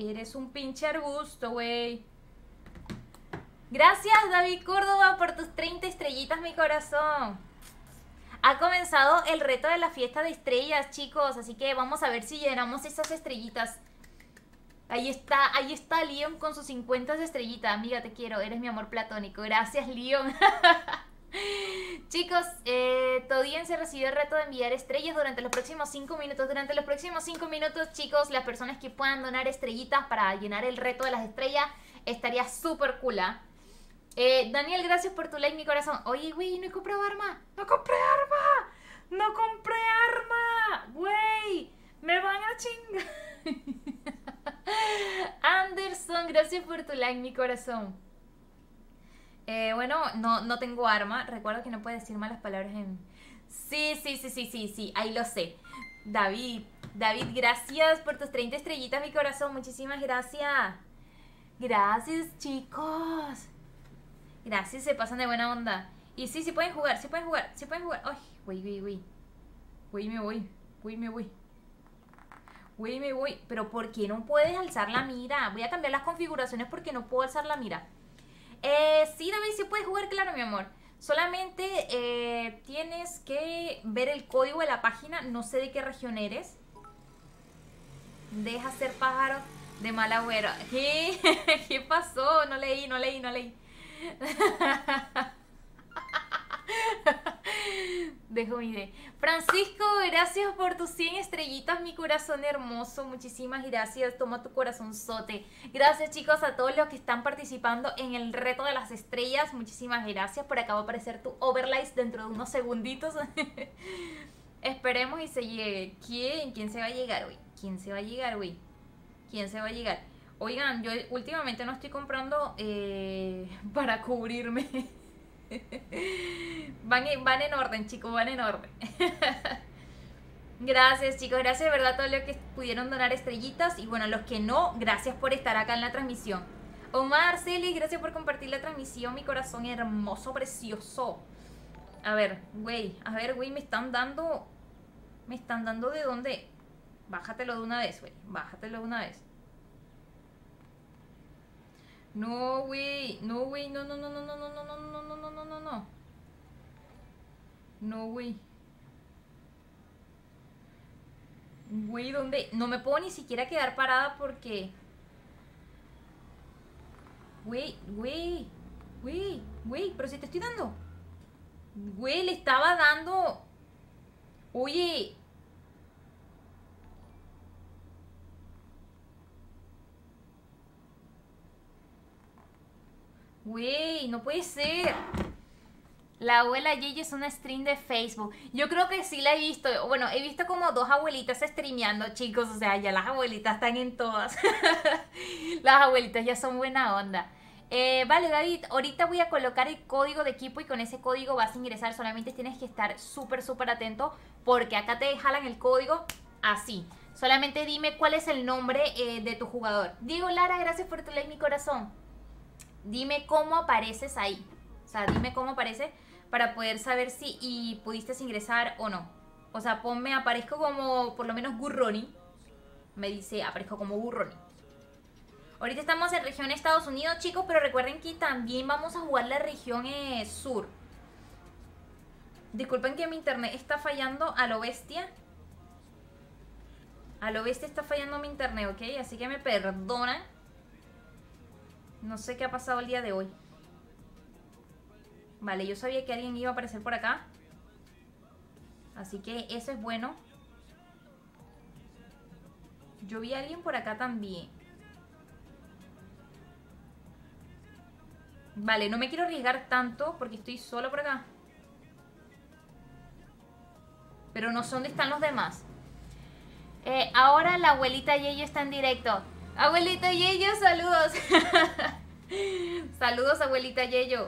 güey. Gracias, David Córdoba, por tus 30 estrellitas, mi corazón. Ha comenzado el reto de la fiesta de estrellas, chicos. Así que vamos a ver si llenamos esas estrellitas. Ahí está Leon con sus 50 estrellitas. Amiga, te quiero, eres mi amor platónico. Gracias, Leon. Chicos, todavía se recibe el reto de enviar estrellas durante los próximos 5 minutos. Durante los próximos 5 minutos, chicos, las personas que puedan donar estrellitas para llenar el reto de las estrellas, estaría súper cool. Daniel, gracias por tu like, mi corazón. Oye, güey, no he comprado arma. ¡No compré arma! Güey, me van a chingar. Anderson, gracias por tu like, mi corazón. Bueno, no tengo arma. Recuerda que no puedes decir malas palabras en... Sí, ahí lo sé. David, gracias por tus 30 estrellitas, mi corazón. Muchísimas gracias. Gracias, chicos. Gracias, se pasan de buena onda. Y sí pueden jugar. Ay, güey, me voy. Pero ¿por qué no puedes alzar la mira? Voy a cambiar las configuraciones porque no puedo alzar la mira. Sí, David, sí puedes jugar, claro, mi amor. Solamente tienes que ver el código de la página. No sé de qué región eres. Deja ser pájaro de mal agüero. ¿Qué? ¿Qué pasó? No leí. Dejo mi idea. Francisco, gracias por tus 100 estrellitas, mi corazón hermoso. Muchísimas gracias. Toma tu corazonzote. Gracias, chicos, a todos los que están participando en el reto de las estrellas. Muchísimas gracias. Por acá va a aparecer tu overlay dentro de unos segunditos. Esperemos y se llegue. ¿Quién se va a llegar hoy? ¿Quién se va a llegar? Oigan, yo últimamente no estoy comprando para cubrirme. Van en orden, chicos, van en orden. Gracias, chicos, gracias de verdad a todos los que pudieron donar estrellitas. Y bueno, los que no, gracias por estar acá en la transmisión. Omar, Celis, gracias por compartir la transmisión. Mi corazón hermoso, precioso. A ver, güey, me están dando de dónde. Bájatelo de una vez, güey. No, güey, no. No, güey. Güey, ¿dónde? No me puedo ni siquiera quedar parada porque... Güey, güey. Güey, pero si te estoy dando. Güey, le estaba dando... Oye. Güey, no puede ser. La abuela Gigi es una stream de Facebook. Yo creo que sí la he visto. Bueno, he visto como 2 abuelitas streameando, chicos. O sea, ya las abuelitas están en todas. Las abuelitas ya son buena onda. Vale, David, ahorita voy a colocar el código de equipo y con ese código vas a ingresar. Solamente tienes que estar súper atento porque acá te jalan el código así. Solamente dime cuál es el nombre de tu jugador. Diego Lara, gracias por tu like, mi corazón. Dime cómo apareces ahí. O sea, dime cómo aparece para poder saber si pudiste ingresar o no. O sea, ponme, aparezco como por lo menos Gurroni. Me dice, aparezco como Gurroni. Ahorita estamos en región Estados Unidos, chicos, pero recuerden que también vamos a jugar la región sur. Disculpen que mi internet está fallando a lo bestia. A lo bestia está fallando mi internet, ¿ok? Así que me perdonan. No sé qué ha pasado el día de hoy. Vale, yo sabía que alguien iba a aparecer por acá. Así que eso es bueno. Yo vi a alguien por acá también. Vale, no me quiero arriesgar tanto porque estoy solo por acá. Pero no sé dónde están los demás. Ahora la abuelita Yeyo está en directo. Abuelita Yeyo, saludos. Saludos, abuelita Yeyo.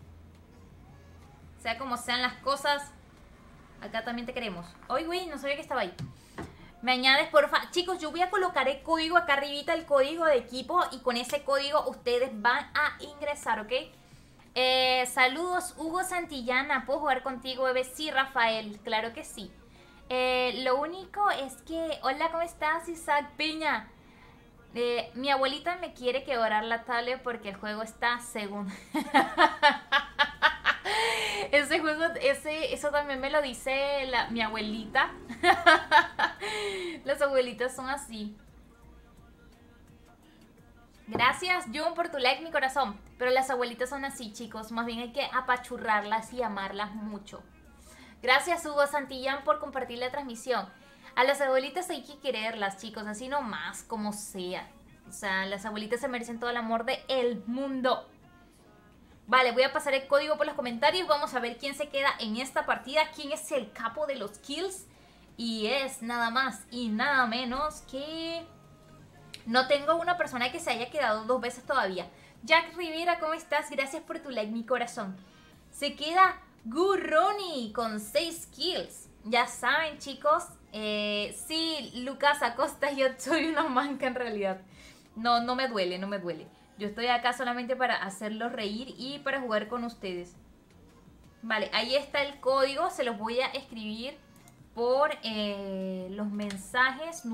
Sea como sean las cosas, acá también te queremos. Oye, güey, no sabía que estaba ahí. Me añades, porfa. Chicos, yo voy a colocar el código acá arribita, el código de equipo. Y con ese código ustedes van a ingresar, ¿ok? Saludos, Hugo Santillana. ¿Puedo jugar contigo, bebé? Sí, Rafael, claro que sí. Lo único es que... Hola, ¿cómo estás, Isaac Piña? Mi abuelita me quiere quebrar la tablet porque el juego está según... Ese juego, eso también me lo dice mi abuelita. Las abuelitas son así. Gracias, Jun, por tu like, mi corazón. Pero las abuelitas son así, chicos. Más bien hay que apachurrarlas y amarlas mucho. Gracias, Hugo Santillán, por compartir la transmisión. A las abuelitas hay que quererlas, chicos. Así nomás, como sea. O sea, las abuelitas se merecen todo el amor del mundo. Vale, voy a pasar el código por los comentarios. Vamos a ver quién se queda en esta partida. Quién es el capo de los kills. Y es nada más y nada menos que... No tengo una persona que se haya quedado 2 veces todavía. Jack Rivera, ¿cómo estás? Gracias por tu like, mi corazón. Se queda Gurroni con 6 kills. Ya saben, chicos. Sí, Lucas Acosta, yo soy una manca en realidad. No me duele, no me duele. Yo estoy acá solamente para hacerlos reír y para jugar con ustedes. Vale, ahí está el código. Se los voy a escribir por los mensajes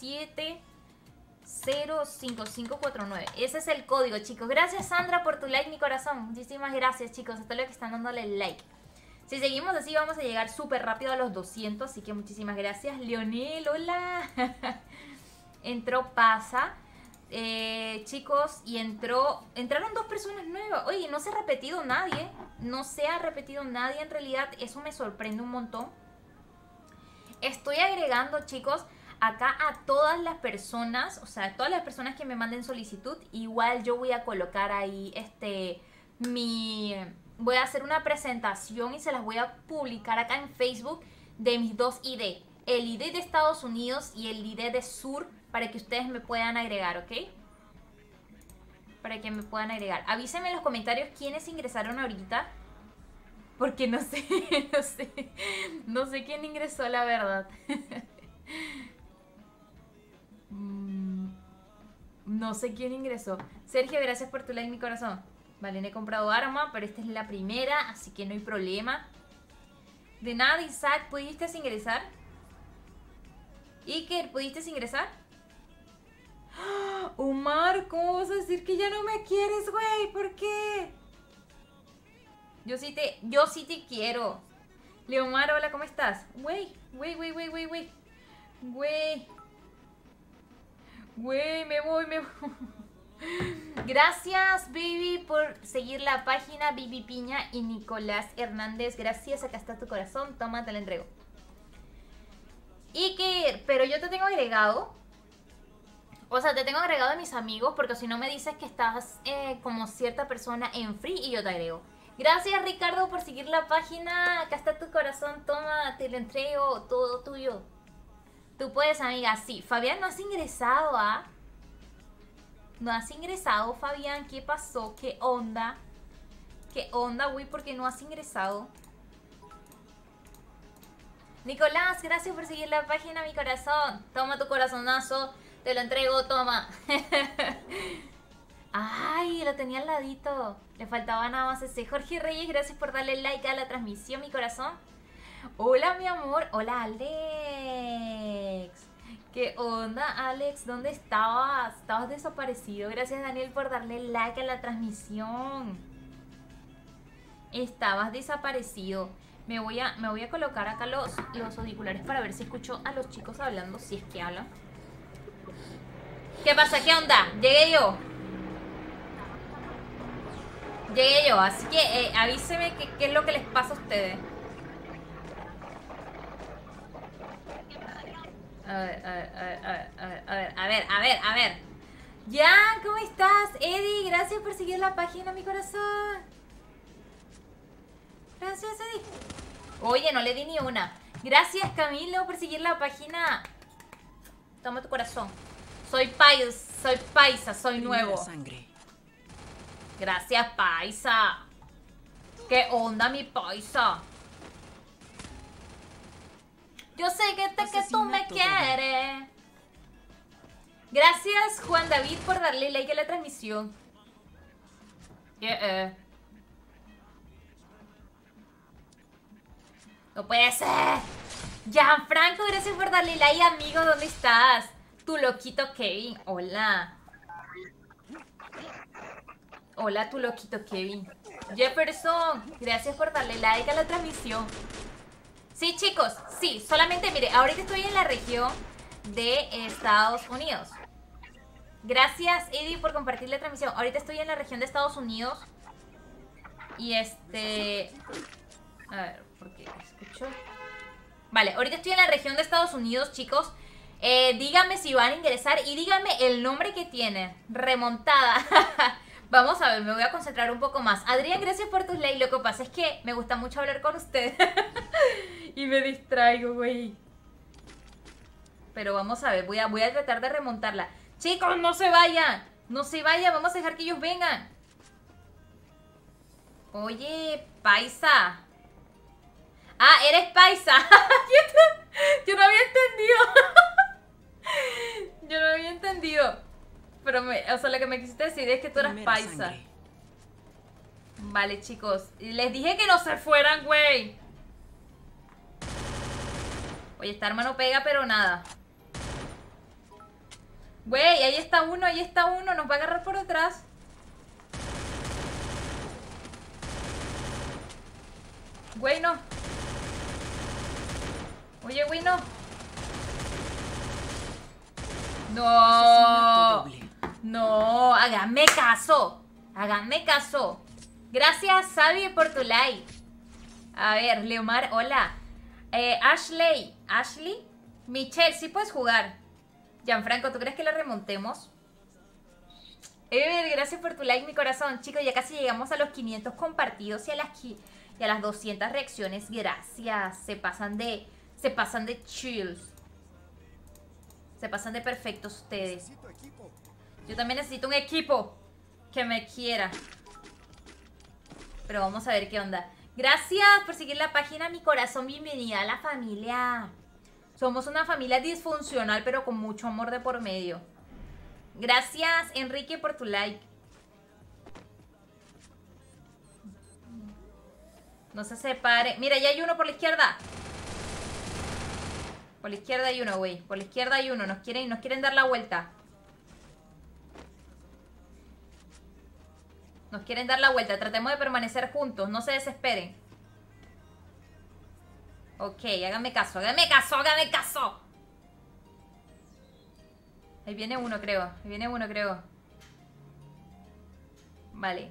9705549. Ese es el código, chicos. Gracias, Sandra, por tu like, mi corazón. Muchísimas gracias, chicos. Hasta los que están dándole like. Si seguimos así, vamos a llegar súper rápido a los 200. Así que muchísimas gracias. Leonel, hola. Entró Pasa. Chicos, y entraron 2 personas nuevas. Oye, no se ha repetido nadie. No se ha repetido nadie en realidad. Eso me sorprende un montón. Estoy agregando, chicos, acá a todas las personas. O sea, a todas las personas que me manden solicitud. Igual yo voy a colocar ahí voy a hacer una presentación y se las voy a publicar acá en Facebook de mis 2 ID. El ID de Estados Unidos y el ID de Sur, para que ustedes me puedan agregar, ¿ok? Para que me puedan agregar. Avísenme en los comentarios quiénes ingresaron ahorita. Porque no sé, no sé quién ingresó, la verdad. No sé quién ingresó. Sergio, gracias por tu like, mi corazón. Vale, no he comprado arma, pero esta es la primera, así que no hay problema. De nada, Isaac, ¿pudiste ingresar? Iker, ¿pudiste ingresar? Omar, ¿cómo vas a decir que ya no me quieres, güey? ¿Por qué? Yo sí te quiero. Leomar, hola, ¿cómo estás? Güey, güey, güey, güey, güey, güey. Güey. Güey, me voy, me voy. Gracias, baby, por seguir la página. Bibi Piña y Nicolás Hernández. Gracias, acá está tu corazón. Toma, te lo entrego. Iker, pero yo te tengo agregado. O sea, te tengo agregado a mis amigos porque si no me dices que estás como cierta persona en free y yo te agrego. Gracias, Ricardo, por seguir la página. Acá está tu corazón. Toma, te lo entrego. Todo tuyo. Tú puedes, amiga. Sí, Fabián, no has ingresado, ¿ah? No has ingresado, Fabián. ¿Qué pasó? ¿Qué onda? ¿Qué onda, güey? ¿Por qué no has ingresado? Nicolás, gracias por seguir la página, mi corazón. Toma tu corazonazo. Te lo entrego, toma. Ay, lo tenía al ladito. Le faltaba nada más ese. Jorge Reyes, gracias por darle like a la transmisión, mi corazón. Hola, mi amor. Hola, Alex. ¿Qué onda, Alex? ¿Dónde estabas? Estabas desaparecido. Gracias, Daniel, por darle like a la transmisión. Estabas desaparecido. Me voy a colocar acá los auriculares para ver si escucho a los chicos hablando, si es que hablan. ¿Qué pasa? ¿Qué onda? Llegué yo. Llegué yo, así que avíseme qué es lo que les pasa a ustedes. A ver. Ya, ¿cómo estás? Eddie, gracias por seguir la página, mi corazón. Gracias, Eddie. Oye, no le di ni una. Gracias, Camilo, por seguir la página. Toma tu corazón. Soy paisa, soy nuevo. Sangre. Gracias, paisa. ¿Qué onda, mi paisa? Yo sé que tú me quieres. Gracias, Juan David, por darle like a la transmisión. No puede ser. Gianfranco, gracias por darle like, amigo. ¿Dónde estás? Tu loquito Kevin. Hola. Hola, tu loquito Kevin. Jefferson, gracias por darle like a la transmisión. Sí, chicos, sí, solamente, mire, ahorita estoy en la región de Estados Unidos. Gracias, Eddie, por compartir la transmisión. Ahorita estoy en la región de Estados Unidos. Y a ver, ¿por qué escucho? Vale, ahorita estoy en la región de Estados Unidos, chicos. Díganme si van a ingresar y díganme el nombre que tiene. Remontada. Vamos a ver, me voy a concentrar un poco más. Adrián, gracias por tus likes. Lo que pasa es que me gusta mucho hablar con ustedes. Y me distraigo, güey. Pero vamos a ver, voy a tratar de remontarla. Chicos, no se vayan. No se vayan, vamos a dejar que ellos vengan. Oye, paisa. Ah, eres paisa. Yo no había entendido. Yo no había entendido. Pero, o sea, lo que me quisiste decir es que tú eras paisa. Sangre. Vale, chicos. Les dije que no se fueran, güey. Oye, esta arma no pega, pero nada. Güey, ahí está uno, ahí está uno. Nos va a agarrar por detrás. Güey, no. Oye, güey, no. No. No, háganme caso. Háganme caso. Gracias, Xavi, por tu like. A ver, Leomar, hola. Ashley. Michelle, ¿sí puedes jugar? Gianfranco, ¿tú crees que la remontemos? Ever, gracias por tu like, mi corazón. Chicos, ya casi llegamos a los 500 compartidos y a las 200 reacciones. Gracias. Se pasan de chills. Se pasan de perfectos ustedes. Yo también necesito un equipo que me quiera. Pero vamos a ver qué onda. Gracias por seguir la página, mi corazón. Bienvenida a la familia. Somos una familia disfuncional, pero con mucho amor de por medio. Gracias, Enrique, por tu like. No se separe. Mira, ya hay uno por la izquierda. Por la izquierda hay uno, güey. Por la izquierda hay uno. Nos quieren dar la vuelta. Nos quieren dar la vuelta. Tratemos de permanecer juntos. No se desesperen. Ok, háganme caso, háganme caso, háganme caso. Ahí viene uno, creo. Ahí viene uno, creo. Vale.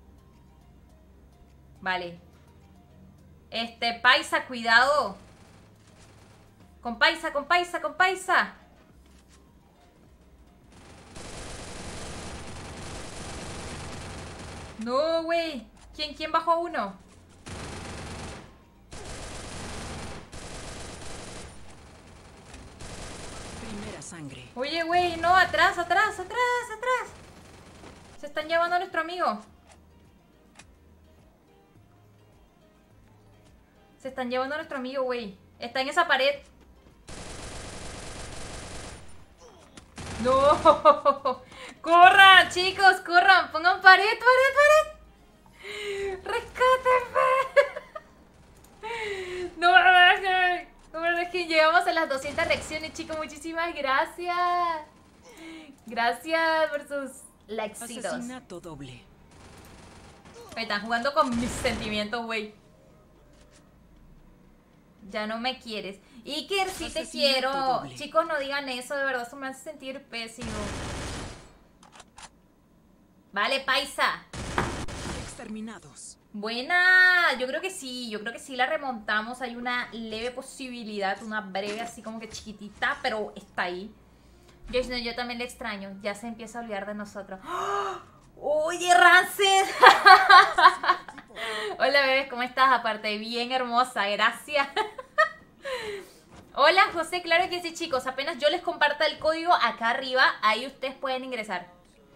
Vale. Paisa, cuidado. Con Paisa, con Paisa, con Paisa. No, güey. ¿Quién bajó a uno? Primera sangre. Oye, güey, no, atrás, atrás, atrás, atrás. Se están llevando a nuestro amigo. Se están llevando a nuestro amigo, güey. Está en esa pared. ¡No! ¡Corran, chicos! ¡Corran! ¡Pongan pared, pared, pared! ¡Rescátenme! ¡No me dejen! ¡No me dejen! Llegamos a las 200 reacciones, chicos. Muchísimas gracias. Gracias por sus likecitos. Asesinato doble. Me están jugando con mis sentimientos, güey. Ya no me quieres. Iker, sí te quiero. Doble. Chicos, no digan eso, de verdad, eso me hace sentir pésimo. Vale, Paisa. Exterminados. Buena, yo creo que sí la remontamos. Hay una leve posibilidad, una breve así como que chiquitita, pero está ahí. Yo también le extraño, ya se empieza a olvidar de nosotros. ¡Oh! ¡Oye, Rancid! Hola, bebés, ¿cómo estás? Aparte, bien hermosa, gracias. Hola, José, claro que sí, chicos. Apenas yo les comparta el código acá arriba, ahí ustedes pueden ingresar.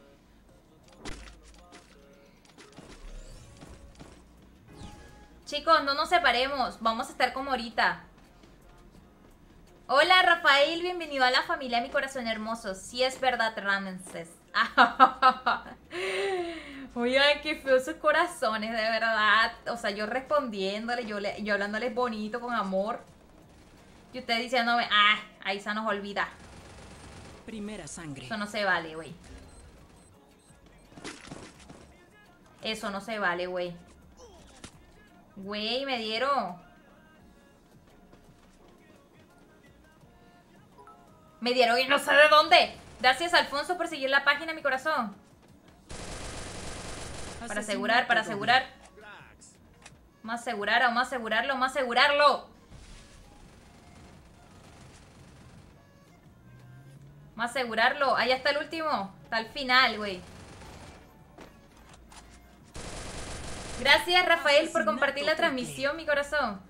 Chicos, no nos separemos, vamos a estar como ahorita. Hola, Rafael, bienvenido a la familia, mi corazón hermoso. Sí es verdad, Ramses. Oigan, qué feos sus corazones, de verdad. O sea, yo respondiéndole, yo hablándoles bonito, con amor. Y ustedes diciéndome, ahí se nos olvida. Primera sangre. Eso no se vale, güey. Eso no se vale, güey. Güey, me dieron. Me dieron y no sé de dónde. Gracias, Alfonso, por seguir la página, mi corazón. Para asegurar, para asegurar. Vamos a asegurar, vamos a asegurarlo, vamos a asegurarlo. Vamos a asegurarlo. Ahí está el último. Está al final, güey. Gracias, Rafael, por compartir la transmisión, mi corazón.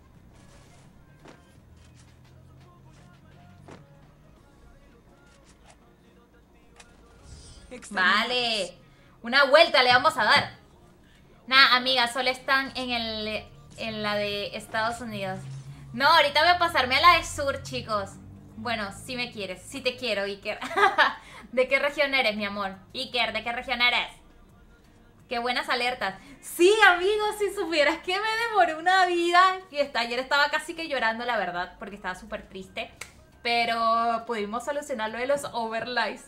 Vale. Una vuelta le vamos a dar. Nah, amiga, solo están en la de Estados Unidos. No, ahorita voy a pasarme a la de sur, chicos. Bueno, si me quieres, si te quiero, Iker. ¿De qué región eres, mi amor? Iker, ¿de qué región eres? Qué buenas alertas. Sí, amigos, si supieras que me demoré una vida. Y ayer estaba casi que llorando, la verdad, porque estaba súper triste. Pero pudimos solucionar lo de los overlays.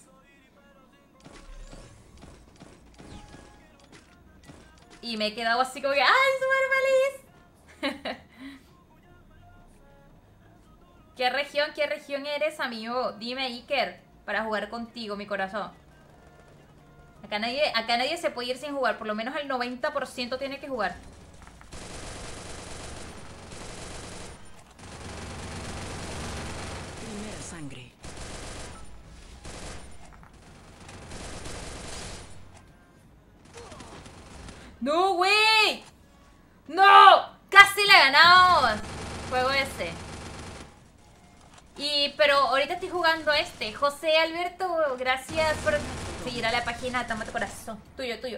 Y me he quedado así como que ¡ay, súper feliz! ¿Qué región eres, amigo? Dime, Iker, para jugar contigo, mi corazón. Acá nadie se puede ir sin jugar. Por lo menos el 90% tiene que jugar. Primera sangre. ¡No, güey! ¡No! ¡Casi la ganamos! Juego ese. Pero ahorita estoy jugando José Alberto, gracias por seguir a la página. Toma tu corazón. Tuyo, tuyo.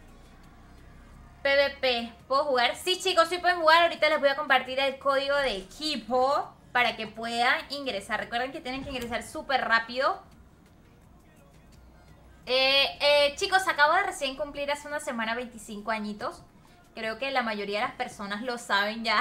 PvP. ¿Puedo jugar? Sí, chicos, sí pueden jugar. Ahorita les voy a compartir el código de equipo para que puedan ingresar. Recuerden que tienen que ingresar súper rápido. Chicos, acabo de recién cumplir hace una semana 25 añitos. Creo que la mayoría de las personas lo saben ya.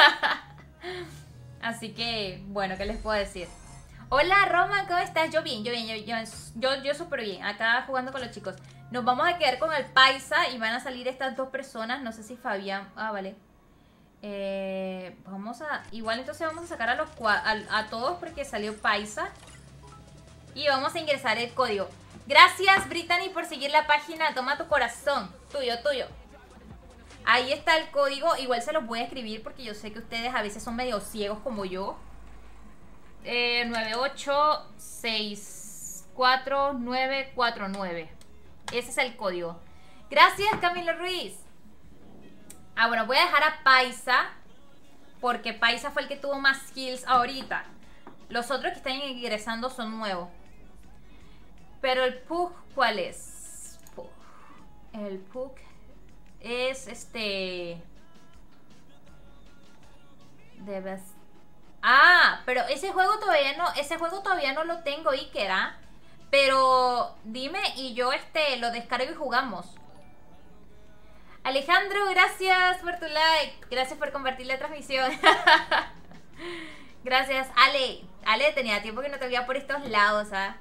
Así que, bueno, ¿qué les puedo decir? Hola, Roma, ¿cómo estás? Yo bien, yo súper bien. Acá jugando con los chicos. Nos vamos a quedar con el Paisa y van a salir estas dos personas. No sé si Fabián... Ah, vale. Vamos a... Igual entonces vamos a sacar a a todos porque salió Paisa. Y vamos a ingresar el código. Gracias, Brittany, por seguir la página. Toma tu corazón. Tuyo, tuyo. Ahí está el código. Igual se los voy a escribir porque yo sé que ustedes a veces son medio ciegos como yo. 9864949. Ese es el código. Gracias, Camilo Ruiz. Ah, bueno, voy a dejar a Paisa porque Paisa fue el que tuvo más kills ahorita. Los otros que están ingresando son nuevos. Pero el Pug, ¿cuál es? Pug. El Pug es Debes. Ah, pero ese juego todavía no lo tengo, Iker, ¿ah? Pero dime y yo lo descargo y jugamos. Alejandro, gracias por tu like. Gracias por compartir la transmisión. Gracias, Ale. Ale, tenía tiempo que no te veía por estos lados, ¿ah?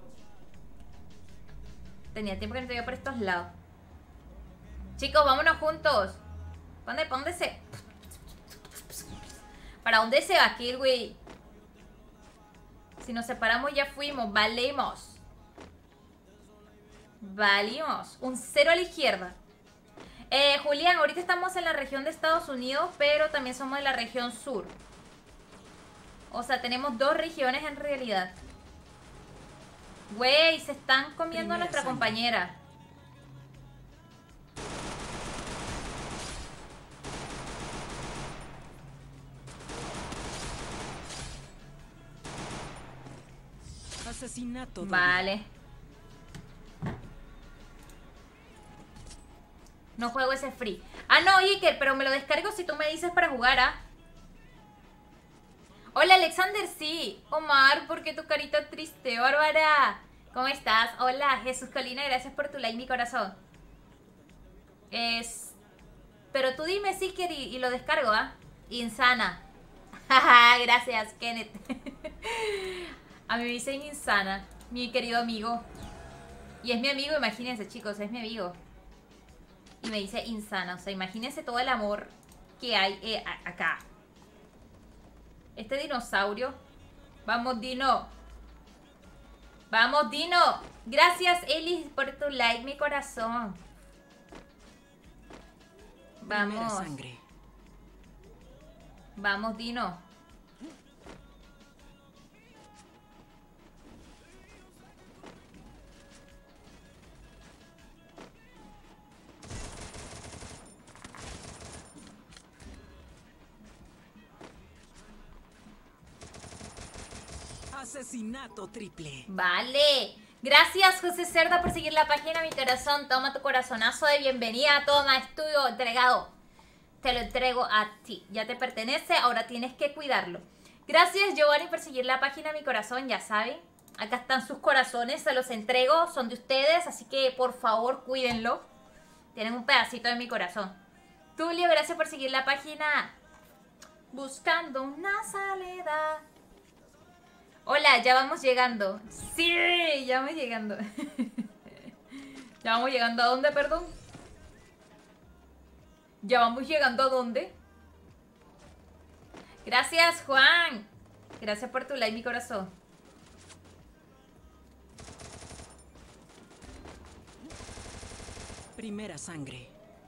Tenía tiempo que no te veía por estos lados. Chicos, vámonos juntos. ¿Para dónde se...? ¿Para dónde se va aquí, güey? Si nos separamos ya fuimos. Valemos. Valimos. Un 0 a la izquierda. Julián, ahorita estamos en la región de Estados Unidos, pero también somos de la región sur. O sea, tenemos dos regiones en realidad. Güey, se están comiendo a nuestra compañera. Asesinato. Vale. No juego ese free. Ah, no, Iker, pero me lo descargo si tú me dices para jugar, ¿ah? Hola, Alexander, sí. Omar, ¿por qué tu carita triste? Bárbara, ¿cómo estás? Hola, Jesús Colina, gracias por tu like, mi corazón. Pero tú dime si Iker y lo descargo, ¿ah? Insana. Gracias, Kenneth. A mí me dicen Insana, mi querido amigo. Y es mi amigo, imagínense, chicos, es mi amigo. Y me dice Insana, o sea, imagínense todo el amor que hay acá. Este dinosaurio. Vamos, Dino. Vamos, Dino. Gracias, Eli, por tu like, mi corazón. Vamos. Sangre. Vamos, Dino. Asesinato triple. Vale. Gracias, José Cerda, por seguir la página, mi corazón. Toma tu corazonazo de bienvenida. Toma, es tuyo, entregado. Te lo entrego a ti. Ya te pertenece, ahora tienes que cuidarlo. Gracias, Giovanni, por seguir la página, mi corazón. Ya saben, acá están sus corazones, se los entrego. Son de ustedes, así que por favor, cuídenlo. Tienen un pedacito de mi corazón. Tulio, gracias por seguir la página. Buscando una salida. Hola, ya vamos llegando. Sí, ya vamos llegando. Ya vamos llegando a dónde, perdón. Ya vamos llegando a dónde. Gracias, Juan. Gracias por tu like, mi corazón. Primera sangre.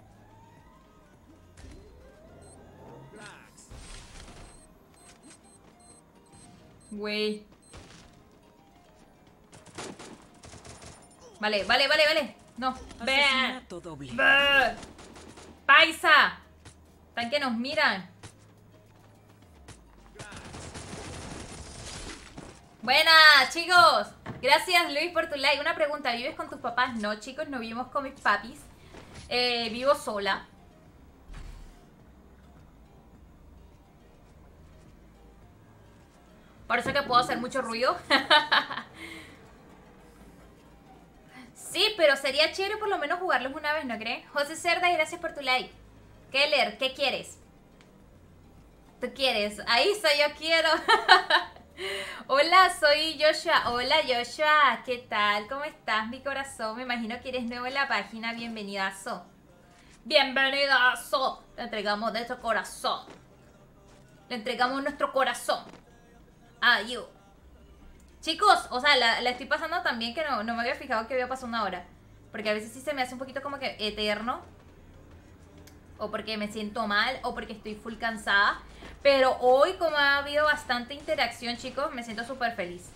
Güey. Vale, vale, vale, vale. No. Asesinato doble. Paisa. Están que nos miran. Buenas, chicos. Gracias, Luis, por tu like. Una pregunta, ¿vives con tus papás? No, chicos, no vivimos con mis papis. Vivo sola. Por eso que puedo hacer mucho ruido. Sí, pero sería chévere por lo menos jugarlos una vez, ¿no creen? José Cerda, gracias por tu like. Keller, ¿qué quieres? ¿Tú quieres? Ahí soy, yo quiero. Hola, soy Joshua. Hola, Joshua. ¿Qué tal? ¿Cómo estás, mi corazón? Me imagino que eres nuevo en la página. Bienvenidazo. Bienvenidazo. Le entregamos de nuestro corazón. Le entregamos nuestro corazón a you. Chicos, o sea, la estoy pasando también que no me había fijado que había pasado una hora. Porque a veces sí se me hace un poquito como que eterno. O porque me siento mal, o porque estoy full cansada. Pero hoy, como ha habido bastante interacción, chicos, me siento súper feliz.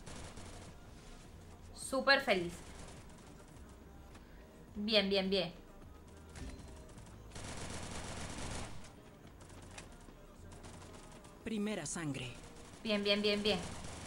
Súper feliz. Bien, bien, bien. Primera sangre. Bien, bien, bien, bien.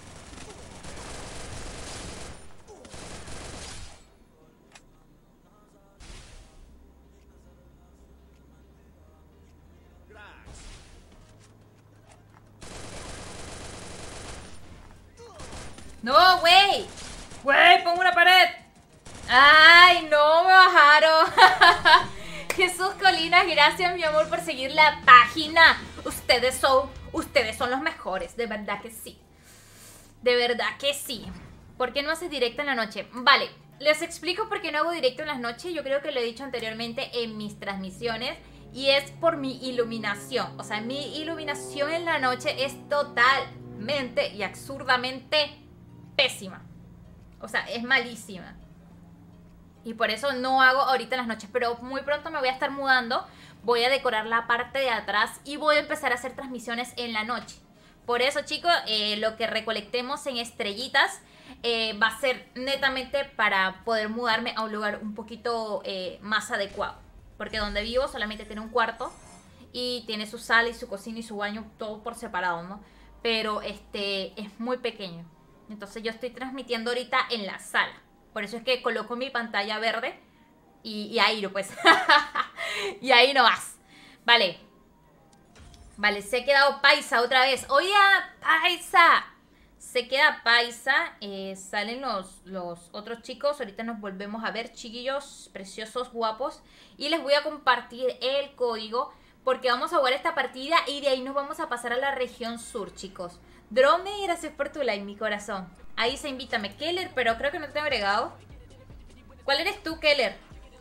No, güey. Güey, pongo una pared. Ay, no, me bajaron. Jesús Colinas, gracias mi amor por seguir la página. Ustedes son los mejores, de verdad que sí. De verdad que sí. ¿Por qué no haces directo en la noche? Vale, les explico por qué no hago directo en las noches. Yo creo que lo he dicho anteriormente en mis transmisiones. Y es por mi iluminación. O sea, mi iluminación en la noche es totalmente y absurdamente pésima. O sea, es malísima. Y por eso no hago ahorita en las noches. Pero muy pronto me voy a estar mudando. Voy a decorar la parte de atrás. Y voy a empezar a hacer transmisiones en la noche. Por eso, chicos, lo que recolectemos en estrellitas va a ser netamente para poder mudarme a un lugar un poquito más adecuado. Porque donde vivo solamente tiene un cuarto. Y tiene su sala y su cocina y su baño. Todo por separado, ¿no? Pero es muy pequeño. Entonces yo estoy transmitiendo ahorita en la sala. Por eso es que coloco mi pantalla verde. Y ahí no, pues. Y ahí no vas. Vale. Vale, se ha quedado paisa otra vez. Oye, paisa. Se queda paisa. Salen los otros chicos. Ahorita nos volvemos a ver, chiquillos preciosos, guapos. Y les voy a compartir el código. Porque vamos a jugar esta partida. Y de ahí nos vamos a pasar a la región sur, chicos. Drome, gracias por tu like, mi corazón. Ahí se invítame, Keller, pero creo que no te he agregado. ¿Cuál eres tú, Keller?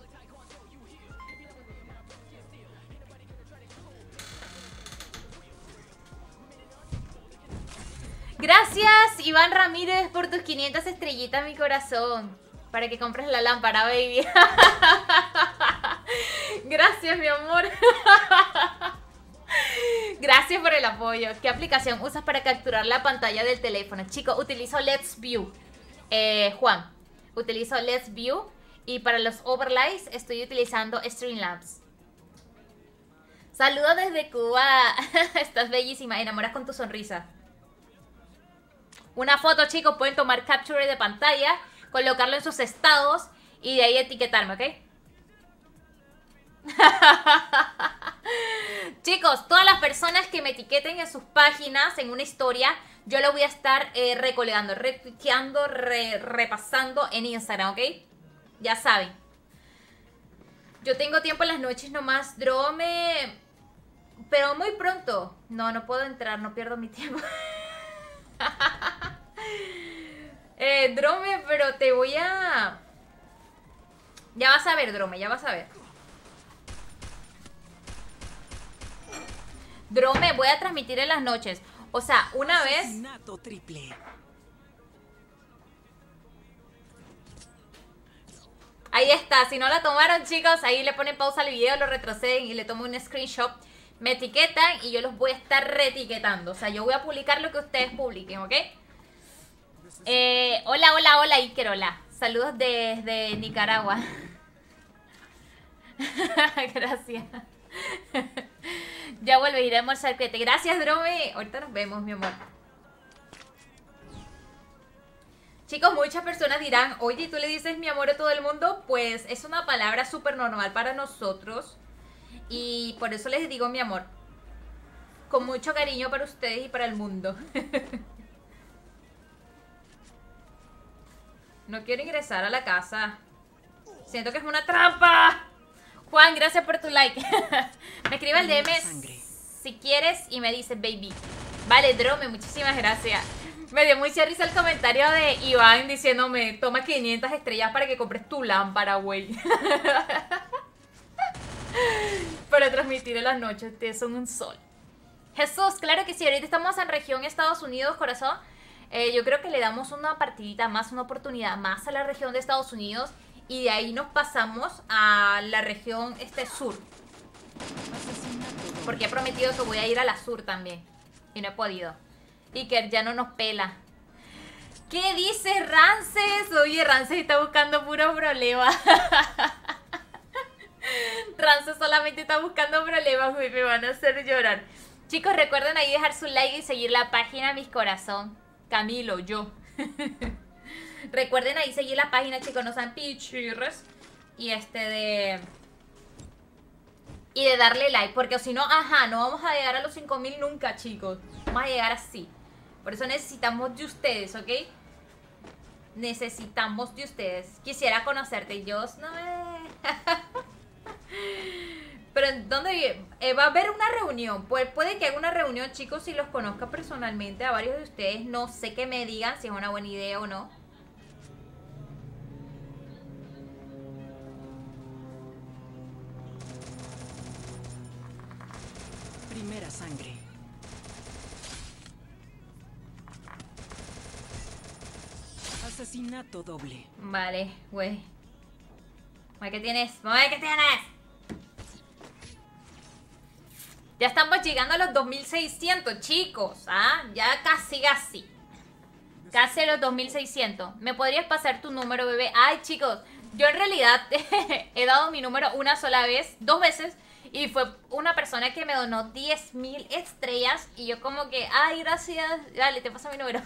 Gracias, Iván Ramírez, por tus 500 estrellitas, mi corazón. Para que compres la lámpara, baby. Gracias, mi amor. Gracias por el apoyo. ¿Qué aplicación usas para capturar la pantalla del teléfono? Chicos, utilizo Let's View. Juan, utilizo Let's View. Y para los overlays estoy utilizando Streamlabs. Saludos desde Cuba. Estás bellísima. Enamoras con tu sonrisa. Una foto, chicos. Pueden tomar capture de pantalla, colocarlo en sus estados y de ahí etiquetarme, ¿ok? Chicos, todas las personas que me etiqueten en sus páginas, en una historia, yo lo voy a estar recolectando, retuiteando, repasando en Instagram, ¿ok? Ya saben. Yo tengo tiempo en las noches nomás, Drome. Pero muy pronto. No puedo entrar, no pierdo mi tiempo. Drome, pero te voy a... Ya vas a ver, Drome, ya vas a ver. Drome, voy a transmitir en las noches. O sea, una vez... Asesinato triple. Ahí está, si no la tomaron, chicos, ahí le ponen pausa al video, lo retroceden y le tomo un screenshot. Me etiquetan y yo los voy a estar reetiquetando. O sea, yo voy a publicar lo que ustedes publiquen, ¿ok? Hola, Iker, hola. Saludos desde Nicaragua. Gracias. Ya vuelve, iré a almorzar. Gracias, Drome. Ahorita nos vemos, mi amor. Chicos, muchas personas dirán, oye, ¿tú le dices mi amor a todo el mundo? Pues es una palabra súper normal para nosotros. Y por eso les digo mi amor. Con mucho cariño para ustedes y para el mundo. No quiero ingresar a la casa. Siento que es una trampa. Juan, gracias por tu like. Me escribe el DM si quieres y me dice baby. Vale, Drome, muchísimas gracias. Me dio mucha risa el comentario de Iván diciéndome, toma 500 estrellas para que compres tu lámpara, güey. Para transmitir en las noches, ustedes son un sol. Jesús, claro que sí, ahorita estamos en región Estados Unidos, corazón. Yo creo que le damos una partidita más, una oportunidad más a la región de Estados Unidos. Y de ahí nos pasamos a la región sur. Porque he prometido que voy a ir a la sur también. Y no he podido. Iker ya no nos pela. ¿Qué dice Rances? Oye, Rances está buscando puro problema. Rances solamente está buscando problemas, güey. Me van a hacer llorar. Chicos, recuerden ahí dejar su like y seguir la página Mis Corazón. Camilo, yo. Recuerden ahí seguir la página, chicos, no sean pichirres. Y de darle like, porque si no, no vamos a llegar a los 5000 nunca, chicos. Vamos a llegar así. Por eso necesitamos de ustedes, ¿ok? Necesitamos de ustedes. Quisiera conocerte, yo no me... Pero ¿dónde va a haber una reunión? Pues puede que haga una reunión, chicos, si los conozca personalmente a varios de ustedes. No sé que me digan si es una buena idea o no. Primera sangre. Asesinato doble. Vale, güey. ¿Qué tienes? ¿Qué tienes? Ya estamos llegando a los 2600, chicos. Ya casi. Casi a los 2600. ¿Me podrías pasar tu número, bebé? Ay, chicos, yo en realidad he dado mi número una sola vez, 2 veces. Y fue una persona que me donó 10.000 estrellas. Y yo como que, ay, gracias. Dale, te paso mi número.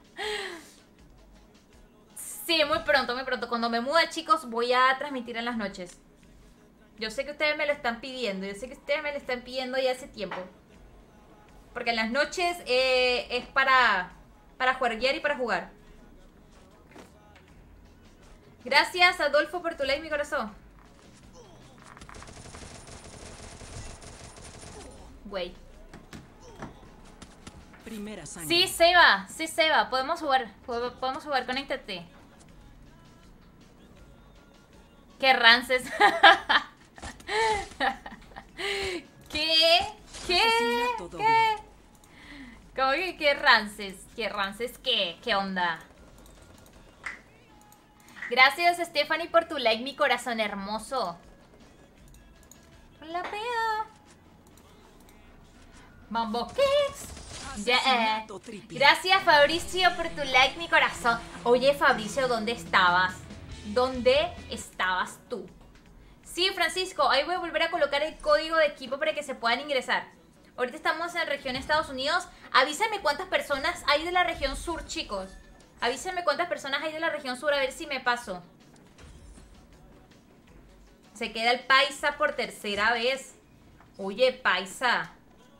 Sí, muy pronto. Cuando me mude, chicos, voy a transmitir en las noches. Yo sé que ustedes me lo están pidiendo. Ya hace tiempo. Porque en las noches es para jugar y para jugar. Gracias, Adolfo, por tu like, mi corazón. Güey. Primera sangre. Sí, Seba. Podemos jugar, conéctate. Qué rances. ¿Qué? ¿Cómo que qué rances? ¿Qué onda? Gracias, Stephanie, por tu like, mi corazón hermoso. Hola, pea. Mambo Kicks. Gracias, Fabricio, por tu like, mi corazón. Oye, Fabricio, ¿dónde estabas? ¿Dónde estabas tú? Sí, Francisco, ahí voy a volver a colocar el código de equipo para que se puedan ingresar. Ahorita estamos en la región Estados Unidos. Avísenme cuántas personas hay de la región sur, chicos. Avísenme cuántas personas hay de la región sur, a ver si me paso. Se queda el paisa por tercera vez. Oye, paisa.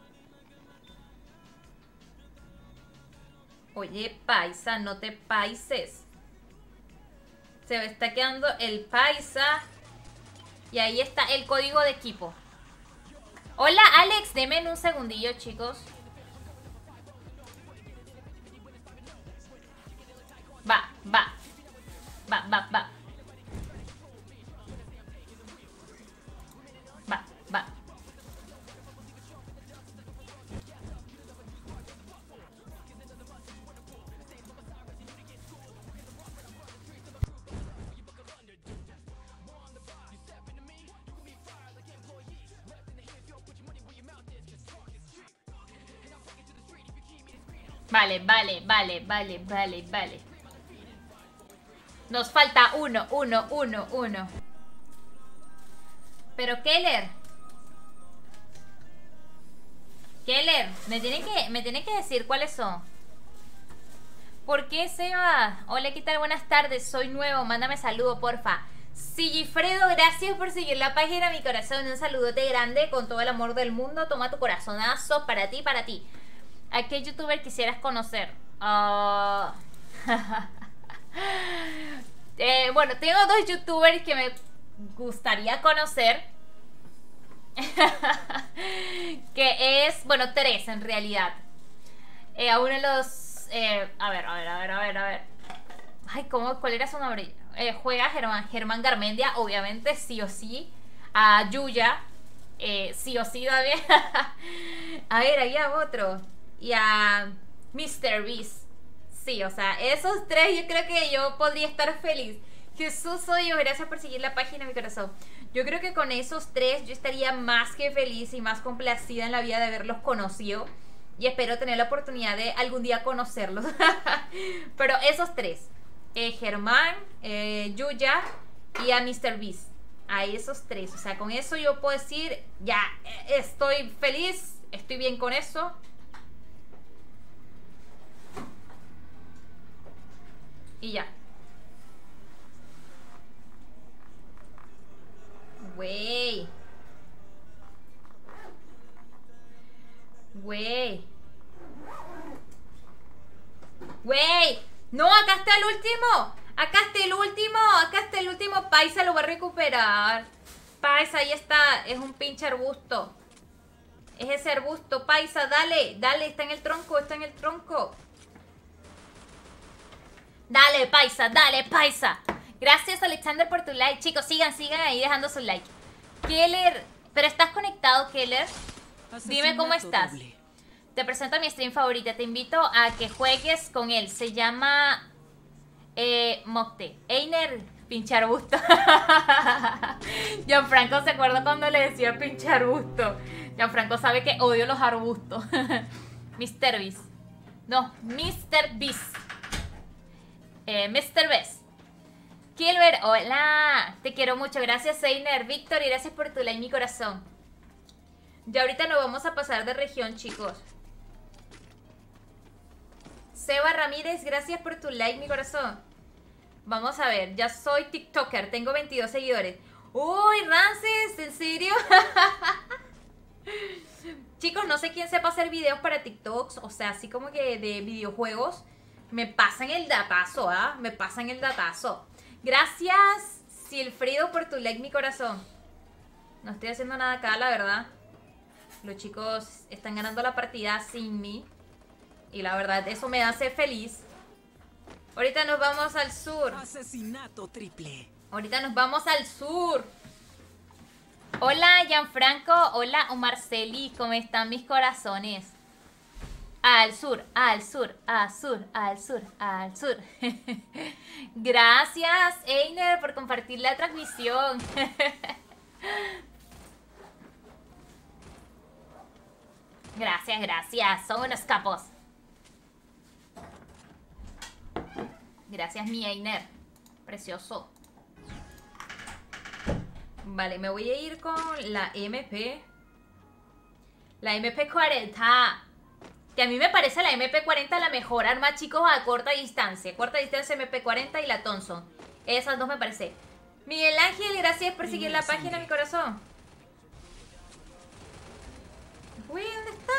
Oye, paisa, no te paises. Se me está quedando el paisa. Y ahí está el código de equipo. Hola, Alex. Denme un segundillo, chicos. Va. Vale. Nos falta uno. Pero Keller, me tiene que decir cuáles son. ¿Por qué Seba? Hola, ¿qué tal? Buenas tardes, soy nuevo, mándame saludo, porfa. Sigifredo, gracias por seguir la página, mi corazón. Un saludote grande con todo el amor del mundo. Toma tu corazonazo para ti. ¿A qué youtuber quisieras conocer? Bueno, tengo 2 youtubers que me gustaría conocer. Que es, bueno, 3 en realidad. A uno de los... a ver. Ay, ¿cuál era su nombre? Juega Germán Garmendia, obviamente, sí o sí. A Yuya. Sí o sí, David. A ver, había otro. Y a Mr. Beast. Sí, o sea, esos tres yo creo que yo podría estar feliz. Jesús soy yo, gracias por seguir la página, mi corazón. Yo creo que con esos tres yo estaría más que feliz y más complacida en la vida de haberlos conocido. Y espero tener la oportunidad de algún día conocerlos. Pero esos tres. Germán, Yuya y a Mr. Beast. A esos tres. O sea, con eso yo puedo decir, ya, estoy feliz, estoy bien con eso. Y ya. Güey. Güey. Güey. No, acá está el último. Acá está el último. Acá está el último. Paisa lo va a recuperar. Paisa, ahí está. Es un pinche arbusto. Es ese arbusto. Paisa, dale. Dale, está en el tronco. Está en el tronco. Dale, Paisa. Dale, Paisa. Gracias, Alexander, por tu like. Chicos, sigan ahí dejando su like. Keller, ¿pero estás conectado, Keller? Dime cómo estás. Doble. Te presento a mi stream favorita. Te invito a que juegues con él. Se llama Mocte. Einer, pinche arbusto. Gianfranco se acuerda cuando le decía pinche arbusto. Gianfranco sabe que odio los arbustos. Mr. Beast. No, Mr. Beast. Mr. Beast. Kilber, hola. Te quiero mucho. Gracias, Einer. Víctor, y gracias por tu like, mi corazón. Ya ahorita nos vamos a pasar de región, chicos. Seba Ramírez, gracias por tu like, mi corazón. Vamos a ver, ya soy TikToker, tengo 22 seguidores. Uy, Rances, ¿en serio? Chicos, no sé quién sepa hacer videos para TikToks, o sea, así como que de videojuegos. Me pasan el datazo, ¿ah? Me pasan el datazo. Gracias, Silfrido, por tu like, mi corazón. No estoy haciendo nada acá, la verdad. Los chicos están ganando la partida sin mí. Y la verdad, eso me hace feliz. Ahorita nos vamos al sur. Asesinato triple. Ahorita nos vamos al sur. Hola, Gianfranco. Hola, Marceli. ¿Cómo están mis corazones? Al sur, al sur, al sur, al sur, al sur. Gracias, Einer, por compartir la transmisión. Gracias, gracias. Son unos capos. Gracias, mi Einer. Precioso. Vale, me voy a ir con la MP. La MP40. Que a mí me parece la MP40 la mejor arma, chicos, a corta distancia. Corta distancia MP40 y la Thompson. Esas dos me parece. Miguel Ángel, gracias por seguir la página, mi corazón. Uy, ¿dónde está?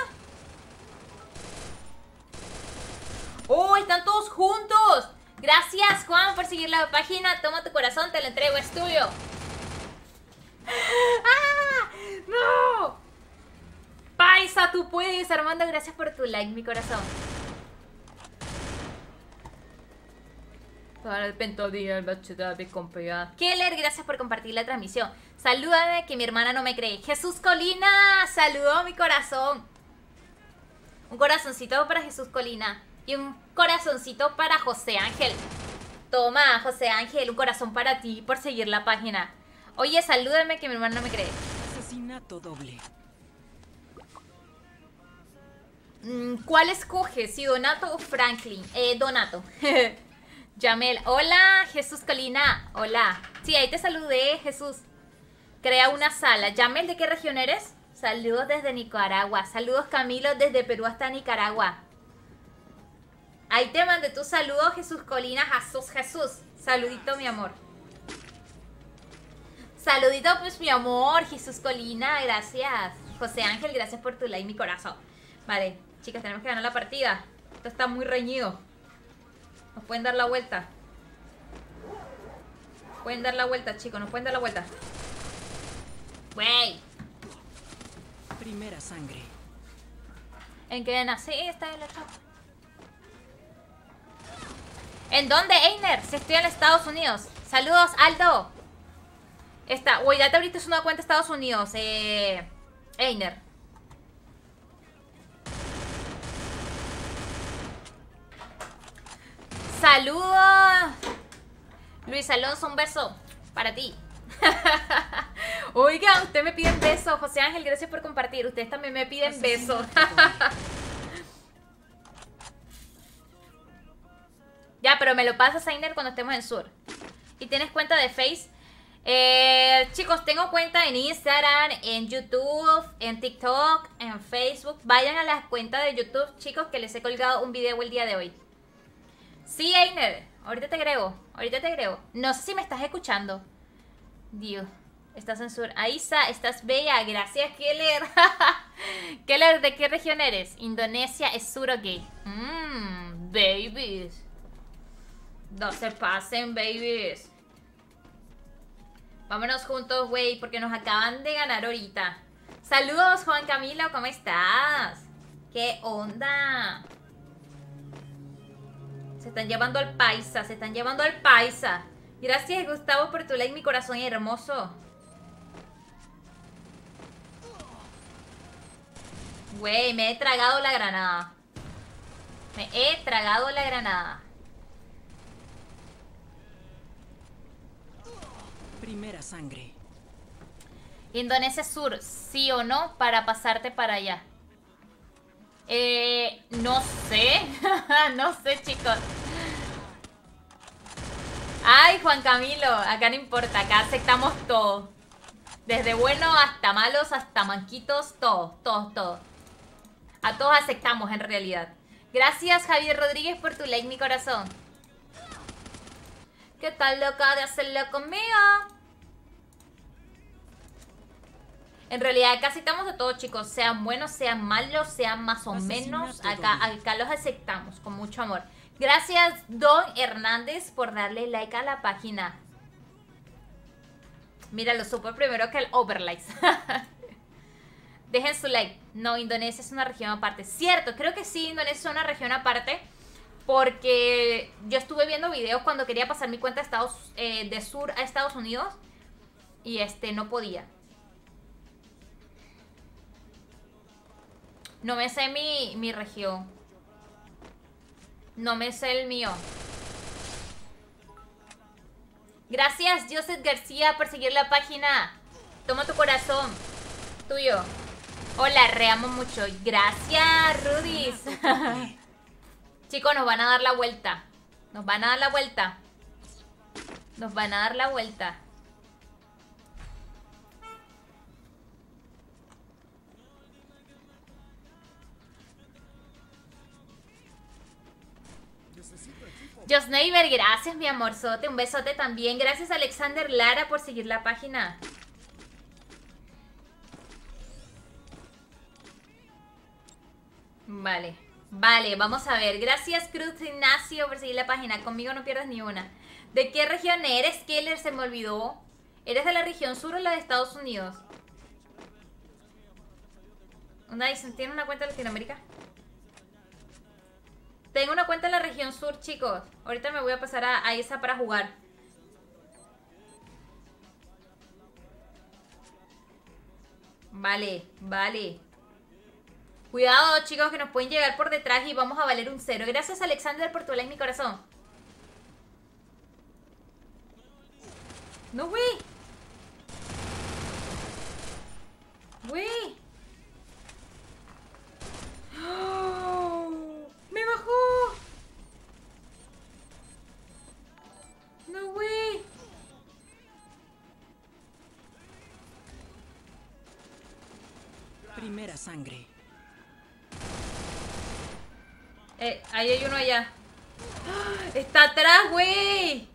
¡Oh, están todos juntos! Gracias, Juan, por seguir la página. Toma tu corazón, te lo entrego, es tuyo. ¡Ah! ¡No! Paisa, tú puedes. Armando, gracias por tu like, mi corazón. Para el pentodía, el bachata de compear. Keller, gracias por compartir la transmisión. Salúdame, que mi hermana no me cree. Jesús Colina, saludo mi corazón. Un corazoncito para Jesús Colina. Y un corazoncito para José Ángel. Toma, José Ángel, un corazón para ti por seguir la página. Oye, salúdame, que mi hermana no me cree. Asesinato doble. ¿Cuál escoges? Si Donato o Franklin. Donato. Yamel, hola, Jesús Colina. Hola. Sí, ahí te saludé, Jesús. Crea una sala. Yamel, ¿de qué región eres? Saludos desde Nicaragua. Saludos, Camilo, desde Perú hasta Nicaragua. Ahí te mandé tu saludo, Jesús Colina. Jesús. Saludito, mi amor. Saludito, pues, mi amor. Jesús Colina, gracias. José Ángel, gracias por tu like, mi corazón. Vale, chicas, tenemos que ganar la partida. Esto está muy reñido. Nos pueden dar la vuelta. Pueden dar la vuelta, chicos. Nos pueden dar la vuelta. Wey. Primera sangre. ¿En qué nací? Está en la chapa. ¿En dónde, Einer? Si estoy en Estados Unidos. Saludos, Aldo. Uy, ya te abriste una cuenta de Estados Unidos, Einer. Saludos. Luis Alonso, un beso para ti. Oigan, ustedes me piden besos. José Ángel, gracias por compartir. Ustedes también me piden besos. Ya, pero me lo pasas, Einer, cuando estemos en Sur. ¿Y tienes cuenta de Face? Chicos, tengo cuenta en Instagram, en YouTube, en TikTok, en Facebook. Vayan a las cuentas de YouTube, chicos, que les he colgado un video el día de hoy. Sí, Einer, ahorita te agrego. No sé si me estás escuchando. Dios, estás en Sur. Aisa, estás bella. Gracias, Keller. Keller, ¿de qué región eres? Indonesia, es Sur, ok. Babies. No se pasen, babies. Vámonos juntos, güey, porque nos acaban de ganar ahorita. Saludos, Juan Camilo, ¿cómo estás? ¿Qué onda? Se están llevando al paisa, Gracias, Gustavo, por tu like, mi corazón hermoso. Güey, me he tragado la granada. Primera sangre. Indonesia Sur, ¿sí o no? Para pasarte para allá. No sé. No sé, chicos. Ay, Juan Camilo, acá no importa, acá aceptamos todo. Desde buenos hasta malos, hasta manquitos, todo. A todos aceptamos en realidad. Gracias, Javier Rodríguez, por tu like, mi corazón. ¿Qué tal, loca, de hacerlo conmigo? En realidad acá aceptamos de todo, chicos. Sean buenos, sean malos, sean más o menos. Acá los aceptamos con mucho amor. Gracias, Don Hernández, por darle like a la página. Mira, lo supo primero que el overlikes. Dejen su like. No, Indonesia es una región aparte. Cierto, creo que sí, Indonesia es una región aparte. Porque yo estuve viendo videos cuando quería pasar mi cuenta de Sur a Estados Unidos. Y no podía. No me sé mi región. No me sé el mío. Gracias, Joseph García, por seguir la página. Toma tu corazón. Tuyo. Hola, reamo mucho. Gracias, Rudis. Chicos, nos van a dar la vuelta. Nos van a dar la vuelta. Josneiber, gracias, mi amorzote. Un besote también. Gracias, Alexander Lara, por seguir la página. Vale, vamos a ver. Gracias, Cruz Ignacio, por seguir la página. Conmigo no pierdas ni una. ¿De qué región eres, Keller? Se me olvidó. ¿Eres de la región sur o la de Estados Unidos? ¿Tiene una cuenta de Latinoamérica? Tengo una cuenta en la región sur, chicos. Ahorita me voy a pasar a esa para jugar. Vale. Cuidado, chicos, que nos pueden llegar por detrás y vamos a valer un 0. Gracias, Alexander, por tu like, mi corazón. No, güey. ¡Oh! ¡Me bajó! No, güey. Primera sangre. Ahí hay uno allá. ¡Está atrás, güey!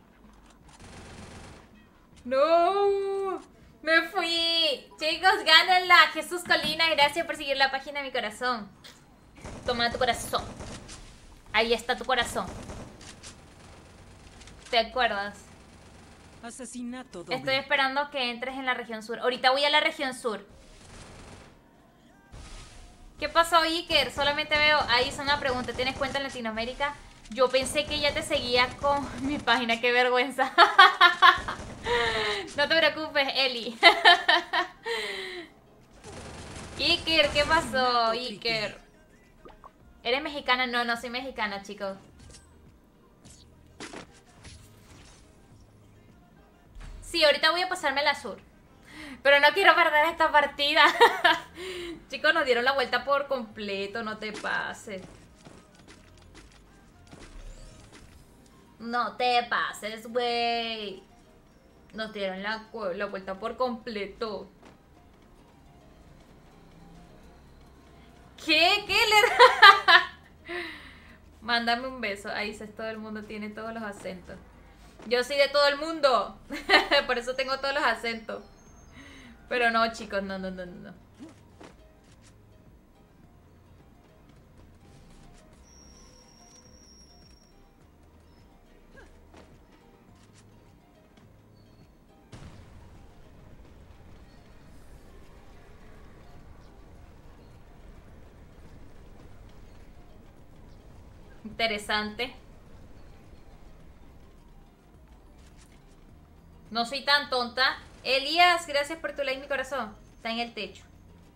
¡No! ¡Me fui! Chicos, gánenla. Jesús Colina, gracias por seguir la página de mi corazón. Toma tu corazón. Ahí está tu corazón. ¿Te acuerdas? Asesinato doble. Estoy esperando que entres en la región sur. Ahorita voy a la región sur. ¿Qué pasó, Iker? Solamente veo... Ahí es una pregunta. ¿Tienes cuenta en Latinoamérica? Yo pensé que ya te seguía con mi página. ¡Qué vergüenza! No te preocupes. preocupes, Eli. Iker, ¿qué pasó, Iker? ¿Eres mexicana? No, no soy mexicana, chicos. Sí, ahorita voy a pasarme al sur. Pero no quiero perder esta partida. Chicos, nos dieron la vuelta por completo, no te pases. No te pases, güey. Nos dieron la vuelta por completo. ¿Qué? ¿Qué le... Mándame un beso. Ahí dices, todo el mundo tiene todos los acentos. Yo soy de todo el mundo. Por eso tengo todos los acentos. Pero no, chicos, no. Interesante. No soy tan tonta. Elías, gracias por tu like, mi corazón. Está en el techo.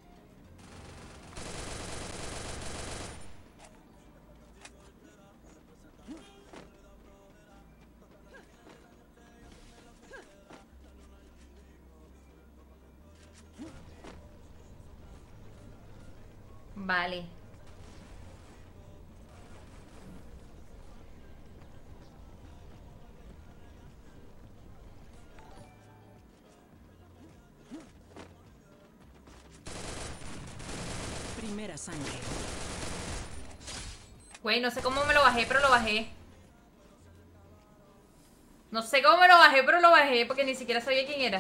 Vale. Primera sangre. Güey, no sé cómo me lo bajé, pero lo bajé. No sé cómo me lo bajé, pero lo bajé porque ni siquiera sabía quién era.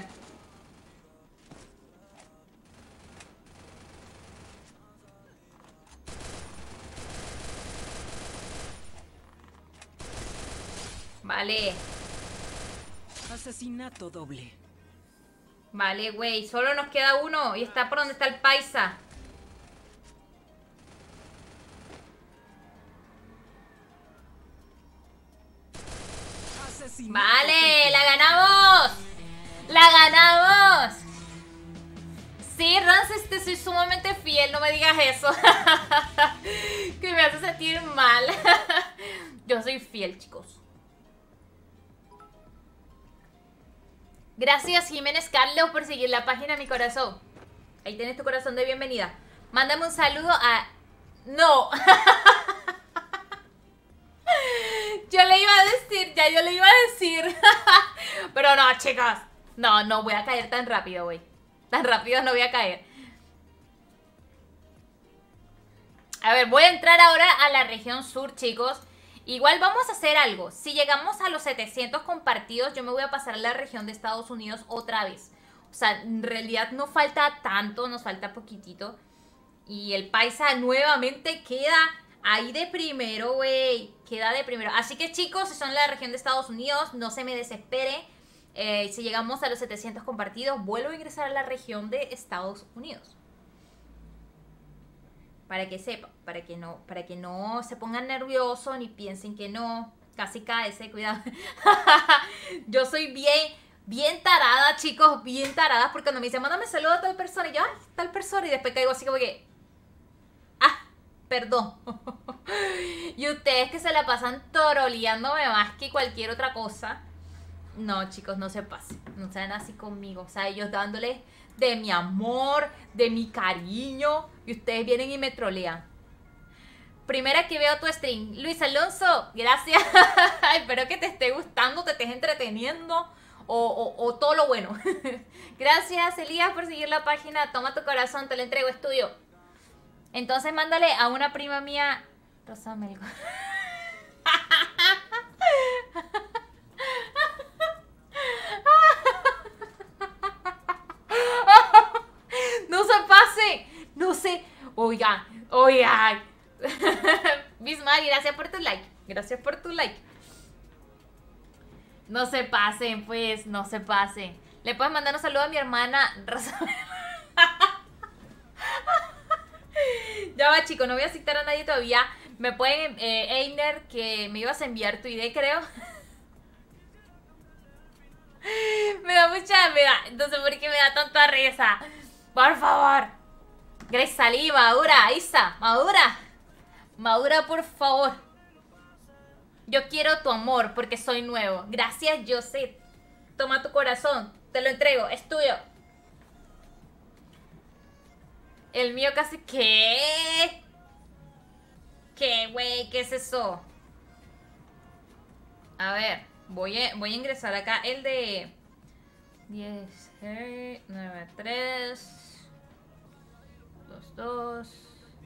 Vale. Asesinato doble. Vale, güey. Solo nos queda uno. Y está por donde está el paisa. Asesinato Vale, triple. la ganamos. La ganamos. Sí, Rances, te soy sumamente fiel. No me digas eso. Que me hace sentir mal. Yo soy fiel, chicos. Gracias, Jiménez Carlos, por seguir la página, mi corazón. Ahí tienes tu corazón de bienvenida. Mándame un saludo a... No. Yo le iba a decir, ya yo le iba a decir. Pero no, chicas. No voy a caer tan rápido, güey. Tan rápido no voy a caer. A ver, voy a entrar ahora a la región sur, chicos. Igual vamos a hacer algo. Si llegamos a los 700 compartidos, yo me voy a pasar a la región de Estados Unidos otra vez. O sea, en realidad no falta tanto, nos falta poquitito. Y el paisa nuevamente queda ahí de primero, güey. Queda de primero. Así que, chicos, si son en la región de Estados Unidos, no se me desespere. Si llegamos a los 700 compartidos, vuelvo a ingresar a la región de Estados Unidos. Para que sepan, para que no se pongan nerviosos ni piensen que no. Casi cáese, cuidado. Yo soy bien tarada, chicos, bien tarada. Porque cuando me dicen, mándame saludo a tal persona, y yo, ay, tal persona, y después caigo así como que, perdón. Y ustedes que se la pasan toroleándome más que cualquier otra cosa. No, chicos, no se pasen. No sean así conmigo. O sea, ellos dándoles de mi amor, de mi cariño, y ustedes vienen y me trolean. Primera que veo tu stream. Luis Alonso, gracias. Espero que te esté gustando, te estés entreteniendo o todo lo bueno. Gracias, Elías, por seguir la página. Toma tu corazón, te lo entrego, estudio. Entonces mándale a una prima mía, Rosa Melgo. No se pase. No se... Oigan. Bismari, gracias por tu like. Gracias por tu like. No se pasen, pues. No se pasen. Le puedes mandar un saludo a mi hermana Rosa. Ya va, chicos. No voy a citar a nadie todavía. Me pueden... Einer, que me ibas a enviar tu ID, creo. Me da mucha... Entonces, ¿por qué me da tanta risa? Por favor. Grace, salí, madura, Isa, madura. Madura, por favor. Yo quiero tu amor porque soy nuevo. Gracias, Joseph. Toma tu corazón. Te lo entrego, es tuyo. El mío casi... ¿Qué? ¿Qué, güey? ¿Qué es eso? A ver, voy a ingresar acá el de 10, 9, 3, 2, 2.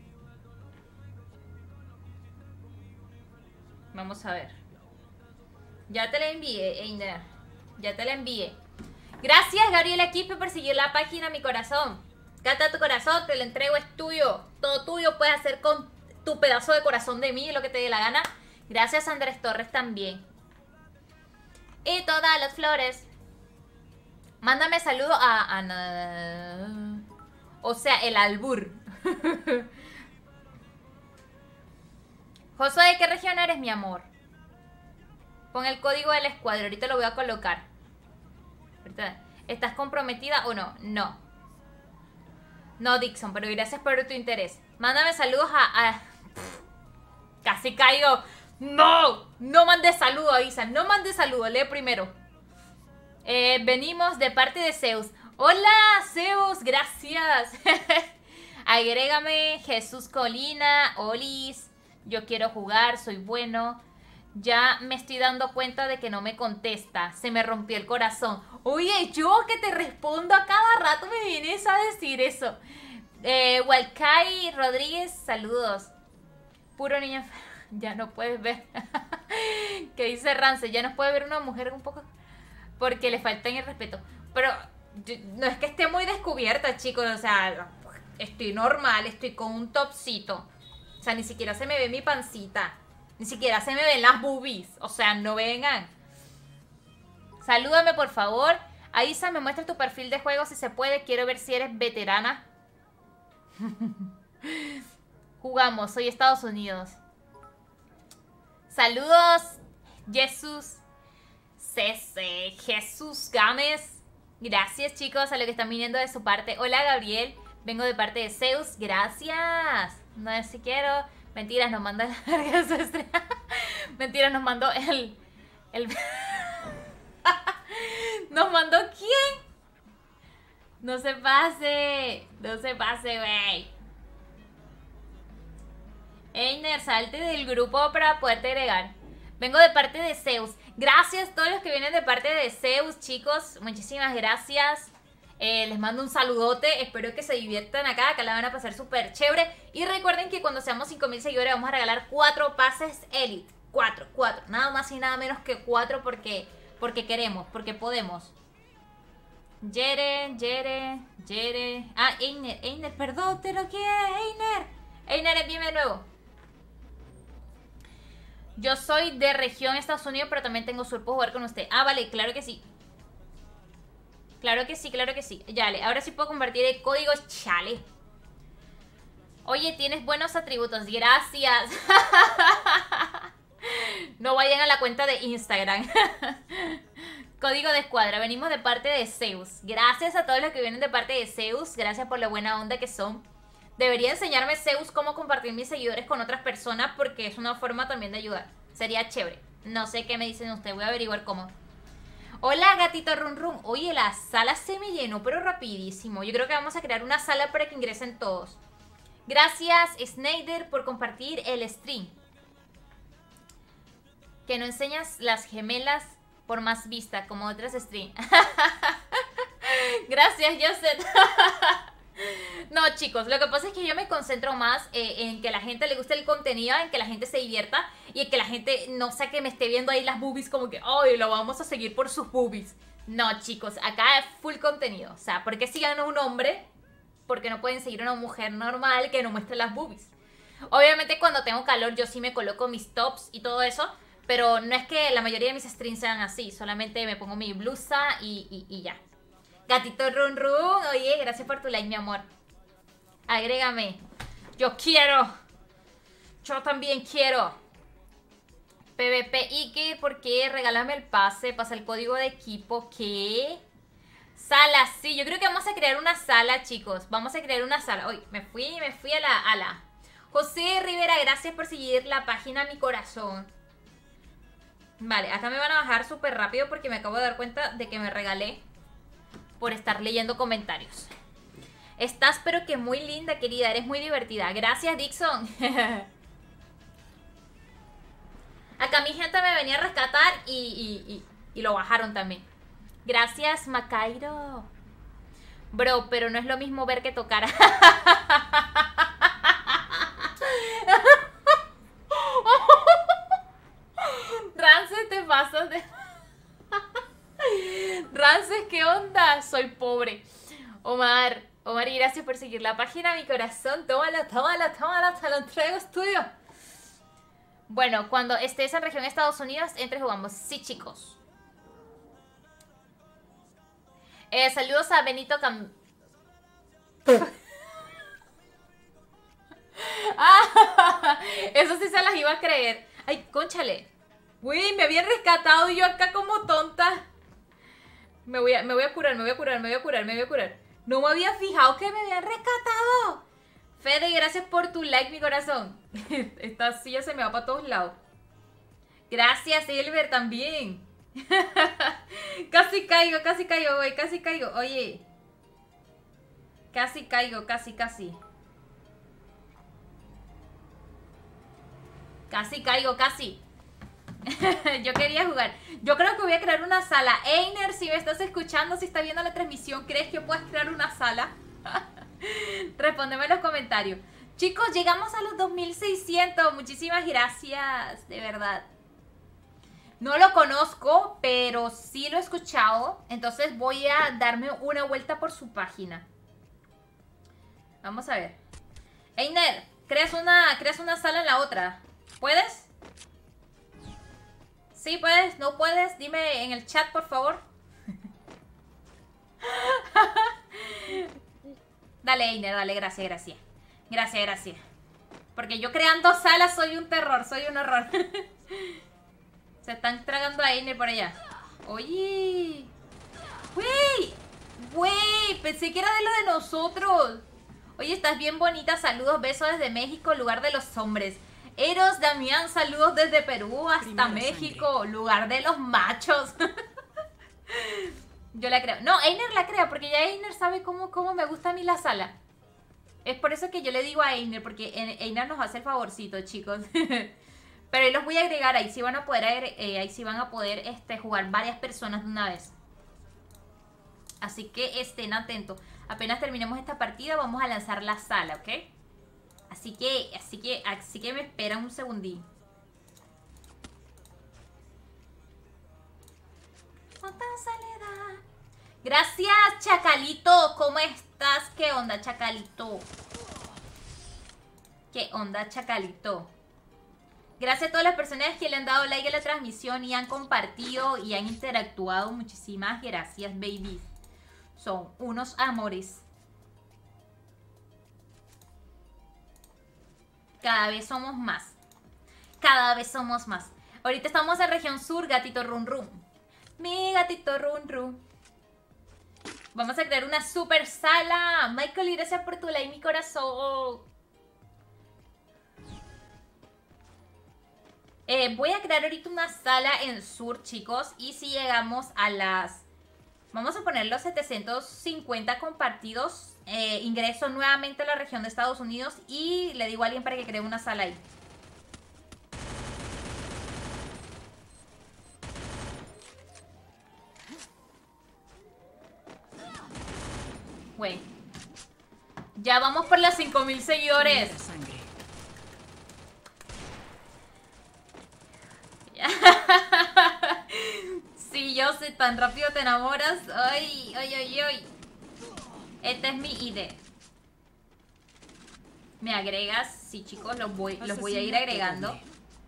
Vamos a ver. Ya te la envié, Einer. Ya te la envié. Gracias, Gabriela Quispe, por seguir la página, mi corazón. Canta tu corazón, te lo entrego, es tuyo. Todo tuyo, puedes hacer con tu pedazo de corazón de mí lo que te dé la gana. Gracias, Andrés Torres, también. Y todas las flores. Mándame saludo a Ana. O sea, el albur. Josué, ¿de qué región eres, mi amor? Pon el código de la escuadra, ahorita lo voy a colocar. ¿Estás comprometida o no? No. No, Dixon, pero gracias por tu interés. Mándame saludos Casi caigo. ¡No! No mandes saludo, Isa. No mandes saludo. Lee primero. Venimos de parte de Zeus. ¡Hola, Zeus! Gracias. Agrégame Jesús Colina. Olis. Yo quiero jugar. Soy bueno. Ya me estoy dando cuenta de que no me contesta. Se me rompió el corazón. Oye, yo que te respondo a cada rato me vienes a decir eso. Walcay Rodríguez, saludos. Puro niño. Ya no puedes ver. Que dice Rance, ya no puede ver una mujer un poco porque le faltan el respeto. Pero no es que esté muy descubierta, chicos. O sea, estoy normal, estoy con un topcito. O sea, ni siquiera se me ve mi pancita. Ni siquiera se me ven las boobies. O sea, no vengan. Salúdame, por favor. Aisa, me muestra tu perfil de juego si se puede. Quiero ver si eres veterana. Jugamos, soy Estados Unidos. Saludos, Jesús. Jesús Gámez. Gracias, chicos, a lo que están viniendo de su parte. Hola, Gabriel. Vengo de parte de Zeus. Gracias. No sé si quiero. Mentiras, nos manda la larga su estrella. Mentiras, nos mandó el... ¿Nos mandó quién? No se pase. No se pase, güey. Einer, salte del grupo para poderte agregar. Vengo de parte de Zeus. Gracias a todos los que vienen de parte de Zeus, chicos. Muchísimas gracias. Les mando un saludote. Espero que se diviertan acá, que la van a pasar súper chévere. Y recuerden que cuando seamos 5000 seguidores vamos a regalar 4 pases Elite. 4. Nada más y nada menos que 4 porque queremos, porque podemos. Jere. Ah, Einer, perdón, te lo quiero, Einer, envíame de nuevo. Yo soy de región Estados Unidos, pero también tengo suerte por jugar con usted. Ah, vale, claro que sí. Claro que sí. Yale, ahora sí puedo compartir el código, chale. Oye, tienes buenos atributos, gracias. No vayan a la cuenta de Instagram. Código de escuadra, venimos de parte de Zeus. Gracias a todos los que vienen de parte de Zeus. Gracias por la buena onda que son. Debería enseñarme Zeus cómo compartir mis seguidores con otras personas, porque es una forma también de ayudar. Sería chévere. No sé qué me dicen ustedes, voy a averiguar cómo. Hola, gatito run run. Oye, la sala se me llenó, pero rapidísimo. Yo creo que vamos a crear una sala para que ingresen todos. Gracias, Snyder, por compartir el stream. Que no enseñas las gemelas por más vista, como otras streams. Gracias, Joseph. No, chicos, lo que pasa es que yo me concentro más en que a la gente le guste el contenido, en que la gente se divierta y en que la gente no sea que me esté viendo ahí las boobies como que, ay, lo vamos a seguir por sus boobies. No, chicos, acá es full contenido. O sea, ¿por qué sigan a un hombre? Porque no pueden seguir a una mujer normal que no muestre las boobies. Obviamente cuando tengo calor yo sí me coloco mis tops y todo eso, pero no es que la mayoría de mis streams sean así, solamente me pongo mi blusa y ya. Gatito run run, oye, gracias por tu like, mi amor. Agrégame. Yo quiero. Yo también quiero. PvP Ike, ¿por qué? Regálame el pase, pasa el código de equipo. ¿Qué? Sala, sí, yo creo que vamos a crear una sala, chicos. Vamos a crear una sala. Uy, me fui a la... José Rivera, gracias por seguir la página Mi Corazón. Vale, acá me van a bajar súper rápido porque me acabo de dar cuenta de que me regalé por estar leyendo comentarios. Estás pero que muy linda, querida, eres muy divertida. Gracias, Dixon. Acá mi gente me venía a rescatar y lo bajaron también. Gracias, Macairo. Bro, pero no es lo mismo ver que tocar. Rances, te pasas de... Rances, ¿qué onda? Soy pobre. Omar, y gracias por seguir la página Mi Corazón. Tómala, te lo entrego, estudio. Bueno, cuando estés en región Estados Unidos, entre jugamos. Sí, chicos. Saludos a Benito eso sí se las iba a creer. Ay, cónchale. Uy, me habían rescatado y yo acá como tonta. Me voy a curar. No me había fijado que me habían rescatado. Fede, gracias por tu like, mi corazón. Esta silla se me va para todos lados. Gracias, Silver, también. Casi caigo, güey, casi caigo. Oye. Casi caigo. Casi caigo. Yo quería jugar. Yo creo que voy a crear una sala. Einer, si me estás escuchando, si estás viendo la transmisión, ¿crees que puedes crear una sala? Respóndeme en los comentarios. Chicos, llegamos a los 2600. Muchísimas gracias, de verdad. No lo conozco, pero sí lo he escuchado. Entonces voy a darme una vuelta por su página. Vamos a ver. Einer, creas una sala en la otra. ¿Puedes? ¿Sí puedes? ¿No puedes? Dime en el chat, por favor. Dale, Einer, dale, gracias. Gracias. Porque yo creando salas soy un terror, soy un horror. Se están tragando a Einer por allá. Oye. Güey, pensé que era de lo de nosotros. Oye, estás bien bonita, saludos, besos desde México, lugar de los hombres. Eros Damián, saludos desde Perú hasta Primera México, sangre. lugar de los machos. Yo la creo. No, Einer la crea porque ya Einer sabe cómo me gusta a mí la sala. Es por eso que yo le digo a Einer, porque Einer nos hace el favorcito, chicos. Pero ahí los voy a agregar, ahí sí van a poder, jugar varias personas de una vez. Así que estén atentos. Apenas terminemos esta partida vamos a lanzar la sala, ¿ok? Así que me esperan un segundín. ¿Cuánta soledad? Gracias, Chacalito. ¿Cómo estás? ¿Qué onda, Chacalito? Gracias a todas las personas que le han dado like a la transmisión y han compartido y han interactuado. Muchísimas gracias, babies. Son unos amores. Cada vez somos más. Ahorita estamos en región sur, gatito run run. Mi gatito run run. Vamos a crear una super sala. Michael, gracias por tu like, mi corazón. Voy a crear ahorita una sala en sur, chicos. Y si llegamos a las... Vamos a poner los 750 compartidos. Ingreso nuevamente a la región de Estados Unidos. Y le digo a alguien para que cree una sala ahí. Güey. Ya vamos por las 5000 seguidores. Primera sangre. Sí, yo sé, tan rápido te enamoras. Ay. Esta es mi idea. ¿Me agregas? Sí, chicos, los voy a ir agregando. Doble.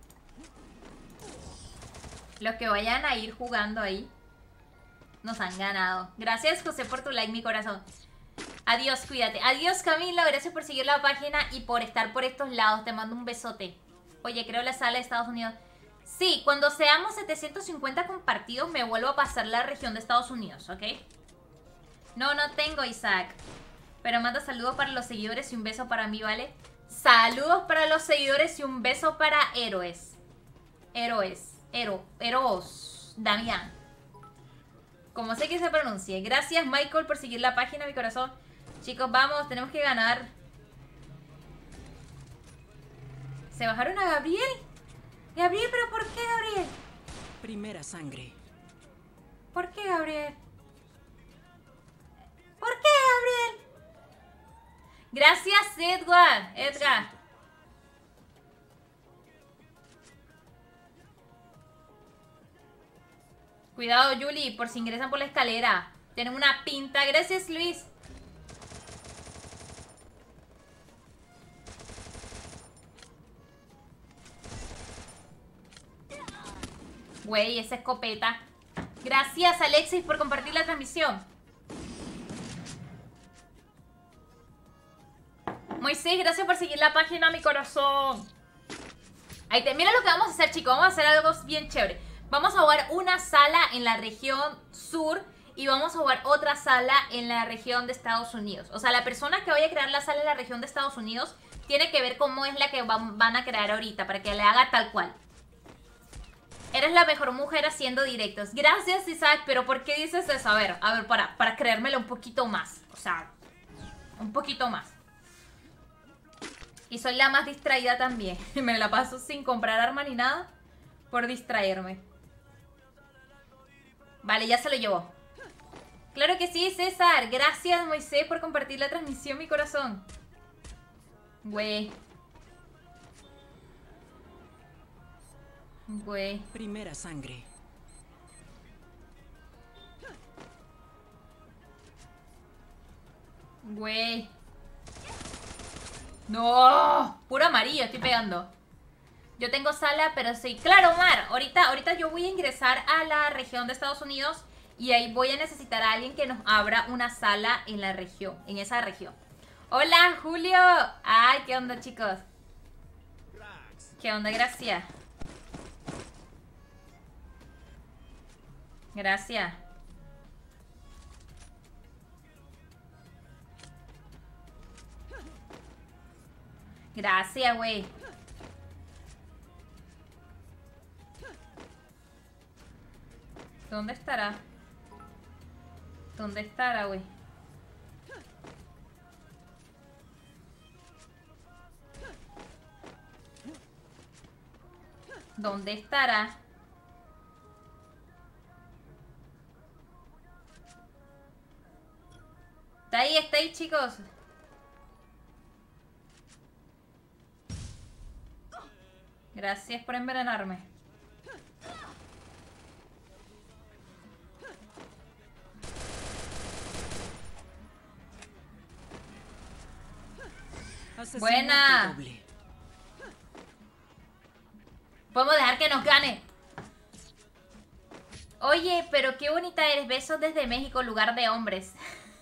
Los que vayan a ir jugando ahí nos han ganado. Gracias, José, por tu like, mi corazón. Adiós, cuídate. Adiós, Camila. Gracias por seguir la página y por estar por estos lados. Te mando un besote. Oye, creo la sala de Estados Unidos. Sí, cuando seamos 750 compartidos me vuelvo a pasar la región de Estados Unidos, ¿ok? No, no tengo, Isaac. Pero manda saludos para los seguidores y un beso para mí, ¿vale? Saludos para los seguidores y un beso para héroes. Eros, Damián. Como sé que se pronuncie. Gracias, Michael, por seguir la página, mi corazón. Chicos, vamos, tenemos que ganar. ¿Se bajaron a Gabriel? Gabriel, ¿pero por qué, Gabriel? Primera sangre. ¿Por qué, Gabriel? ¿Por qué, Gabriel? Gracias, Edgar. Cuidado, Julie, por si ingresan por la escalera. Tienen una pinta. Gracias, Luis. Güey, esa escopeta. Gracias, Alexis, por compartir la transmisión. Moisés, gracias por seguir la página, mi corazón. Ahí te, mira lo que vamos a hacer, chicos. Vamos a hacer algo bien chévere. Vamos a jugar una sala en la región sur y vamos a jugar otra sala en la región de Estados Unidos. O sea, la persona que vaya a crear la sala en la región de Estados Unidos tiene que ver cómo es la que van a crear ahorita para que le haga tal cual. Eres la mejor mujer haciendo directos. Gracias, Isaac, pero ¿por qué dices eso? A ver, para creérmelo un poquito más. O sea, un poquito más. Y soy la más distraída también. Me la paso sin comprar arma ni nada por distraerme. Vale, ya se lo llevó. Claro que sí, César. Gracias, Moisés, por compartir la transmisión, mi corazón. Güey. Primera sangre. Güey. No, puro amarillo estoy pegando. Yo tengo sala, pero sí. Claro, Omar, ahorita yo voy a ingresar a la región de Estados Unidos y ahí voy a necesitar a alguien que nos abra una sala en la región, en esa región. Hola, Julio. Ay, ¿qué onda, chicos? ¿Qué onda? Gracias. Gracias. Gracias, güey. ¿Dónde estará? ¿Dónde estará, güey? ¿Dónde estará? Está ahí, chicos. Gracias por envenenarme. Buena. Doble. Podemos dejar que nos gane. Oye, pero qué bonita eres. Besos desde México, lugar de hombres.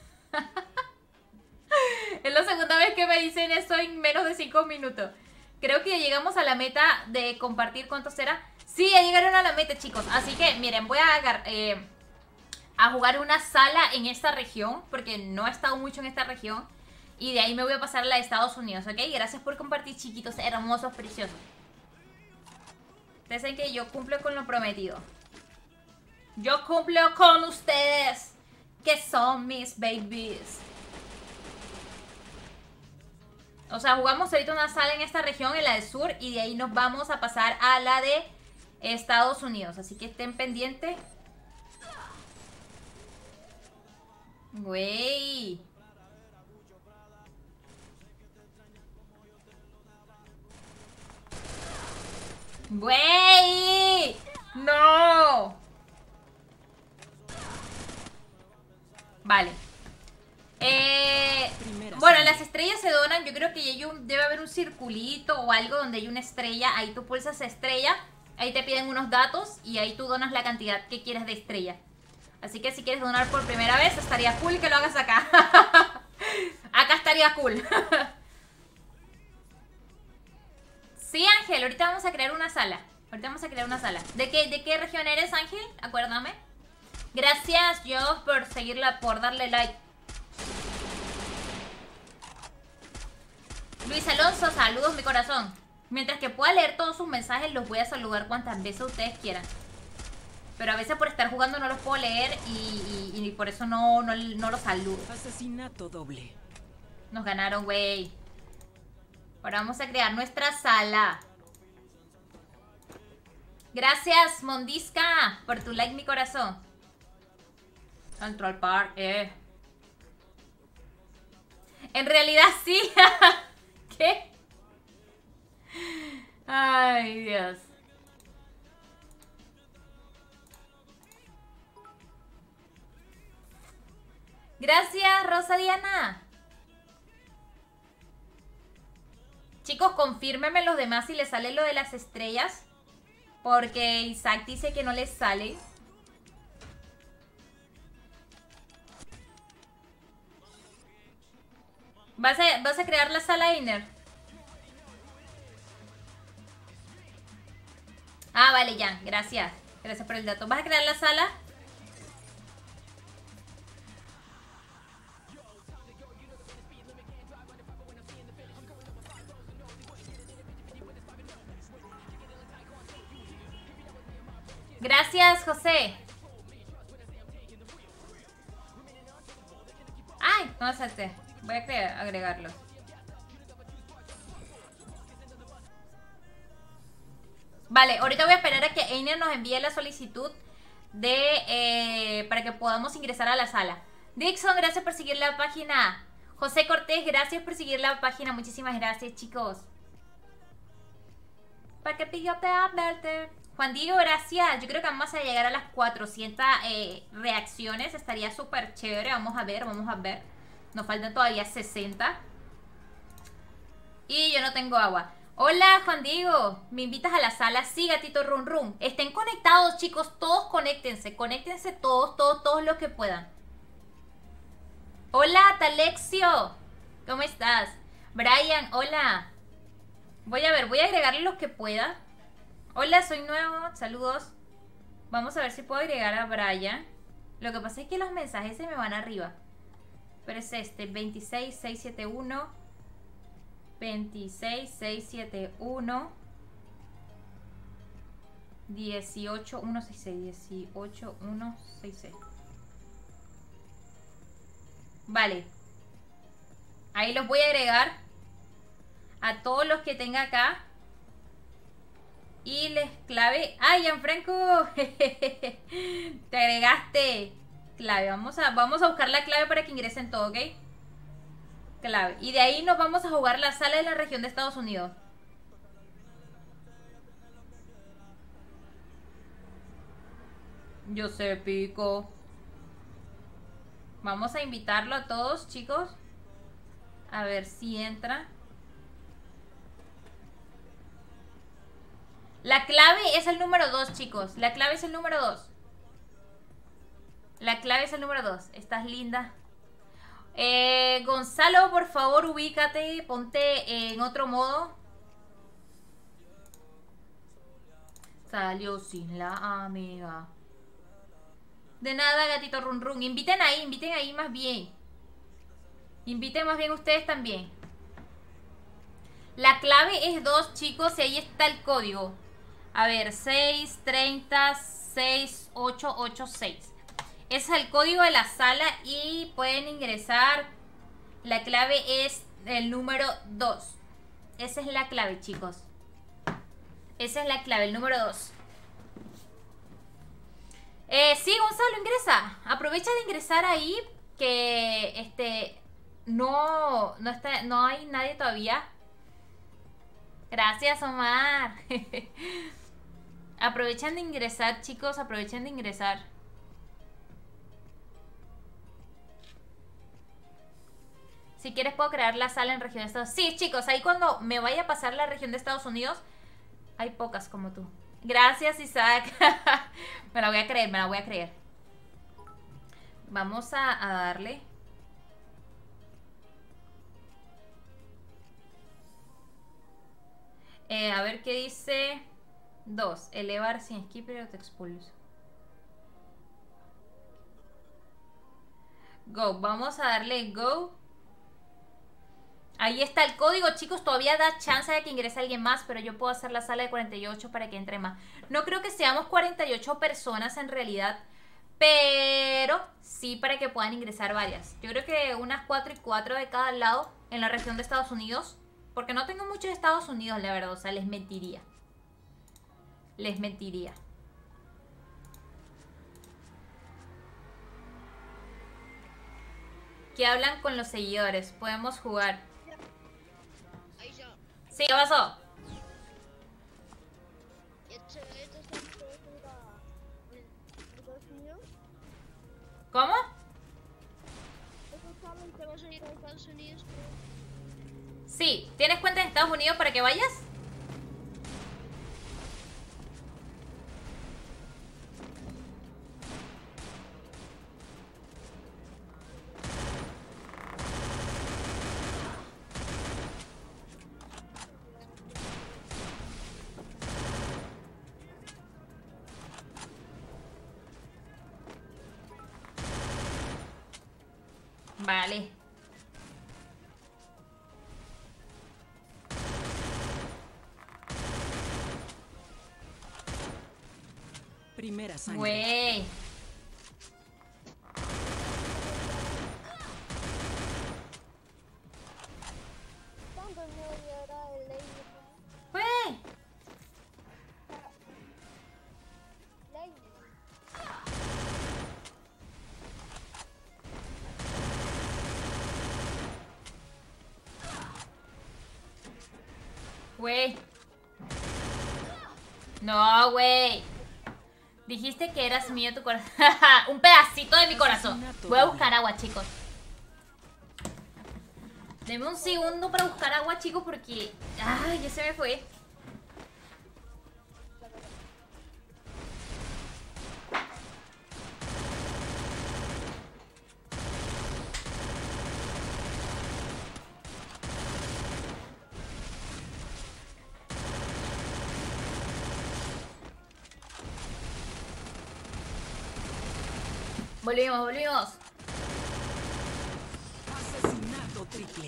Es la segunda vez que me dicen eso en menos de 5 minutos. Creo que ya llegamos a la meta de compartir. ¿Cuánto será? Sí, ya llegaron a la meta, chicos. Así que, miren, voy a jugar una sala en esta región, porque no he estado mucho en esta región. Y de ahí me voy a pasar a la de Estados Unidos, ¿ok? Gracias por compartir, chiquitos, hermosos, preciosos. Ustedes saben que yo cumplo con lo prometido. Yo cumplo con ustedes, que son mis babies. O sea, jugamos ahorita una sala en esta región, en la del sur, y de ahí nos vamos a pasar a la de Estados Unidos. Así que estén pendientes. Güey. Güey. No. Vale. Bueno, las estrellas se donan. Yo creo que debe haber un circulito o algo donde hay una estrella. Ahí tú pulsas estrella. Ahí te piden unos datos y ahí tú donas la cantidad que quieres de estrella. Así que si quieres donar por primera vez, estaría cool que lo hagas acá. Acá estaría cool. Sí, Ángel, ahorita vamos a crear una sala. Ahorita vamos a crear una sala. ¿De qué región eres, Ángel? Acuérdame. Gracias, yo, por darle like. Luis Alonso, saludos, mi corazón. Mientras que pueda leer todos sus mensajes, los voy a saludar cuantas veces ustedes quieran. Pero a veces por estar jugando no los puedo leer y por eso no los saludo. Asesinato doble. Nos ganaron, güey. Ahora vamos a crear nuestra sala. Gracias, Mondisca, por tu like, mi corazón. Control Park, En realidad sí. ¿Qué? Ay, Dios. Gracias, Rosa Diana. Chicos, confírmenme los demás si les sale lo de las estrellas. Porque Isaac dice que no les sale. ¿Vas a crear la sala Inner? Ah, vale, ya. Gracias. Gracias por el dato. ¿Vas a crear la sala? Gracias, José. Ay, no acepté. Voy a agregarlo. Vale, ahorita voy a esperar a que Einer nos envíe la solicitud de para que podamos ingresar a la sala. Dixon, gracias por seguir la página. José Cortés, gracias por seguir la página. Muchísimas gracias, chicos. ¿Para qué pidió te hablarte? Juan Diego, gracias. Yo creo que vamos a llegar a las 400 reacciones. Estaría súper chévere. Vamos a ver, vamos a ver. Nos faltan todavía 60. Y yo no tengo agua. Hola, Juan Diego. ¿Me invitas a la sala? Sí, gatito run run. Estén conectados, chicos. Todos conéctense. Conéctense todos los que puedan. Hola, Talexio. ¿Cómo estás? Brian, hola. Voy a agregarle los que pueda. Hola, soy nuevo. Saludos. Vamos a ver si puedo agregar a Brian. Lo que pasa es que los mensajes se me van arriba. Pero es este, 26671. 26671. 18166. 18166. Vale. Ahí los voy a agregar a todos los que tenga acá. Y les clave. ¡Ay, Gianfranco! Te agregaste clave. Vamos a buscar la clave para que ingresen todo, ¿ok? Clave. Y de ahí nos vamos a jugar la sala de la región de Estados Unidos. Yo sé, Pico. Vamos a invitarlo a todos, chicos. A ver si entra. La clave es el número 2, chicos. La clave es el número 2. La clave es el número 2. Estás linda. Gonzalo, por favor, ubícate. Ponte en otro modo. Salió sin la amiga. De nada, gatito run run. Inviten ahí más bien. Inviten más bien ustedes también. La clave es 2, chicos, y ahí está el código. A ver, 6306886. Ese es el código de la sala y pueden ingresar. La clave es el número 2. Esa es la clave, chicos. Esa es la clave, el número 2. Sí, Gonzalo, ingresa. Aprovecha de ingresar ahí. Que no hay nadie todavía. Gracias, Omar. Aprovechen de ingresar, chicos. Aprovechen de ingresar. Si quieres puedo crear la sala en región de Estados Unidos. Sí, chicos, ahí cuando me vaya a pasar la región de Estados Unidos, hay pocas como tú. Gracias, Isaac. Me la voy a creer, me la voy a creer. Vamos a darle. A ver qué dice. 2. Elevar sin skip pero te expulso. Go. Vamos a darle go. Ahí está el código, chicos. Todavía da chance de que ingrese alguien más, pero yo puedo hacer la sala de 48 para que entre más. No creo que seamos 48 personas en realidad, pero sí para que puedan ingresar varias. Yo creo que unas 4 y 4 de cada lado en la región de Estados Unidos. Porque no tengo mucho de Estados Unidos, la verdad. O sea, les mentiría. Les mentiría. ¿Qué hablan con los seguidores? Podemos jugar. Sí, ¿qué pasó? ¿Cómo? Sí, ¿tienes cuenta en Estados Unidos para que vayas? Vale. Primera sangre. Güey. Güey. Güey. No, güey. Dijiste que eras mío tu corazón. Un pedacito de mi corazón. Voy a buscar agua, chicos. Deme un segundo para buscar agua, chicos, porque... Ay, ya se me fue. Volvimos, volvimos. Asesinato triple.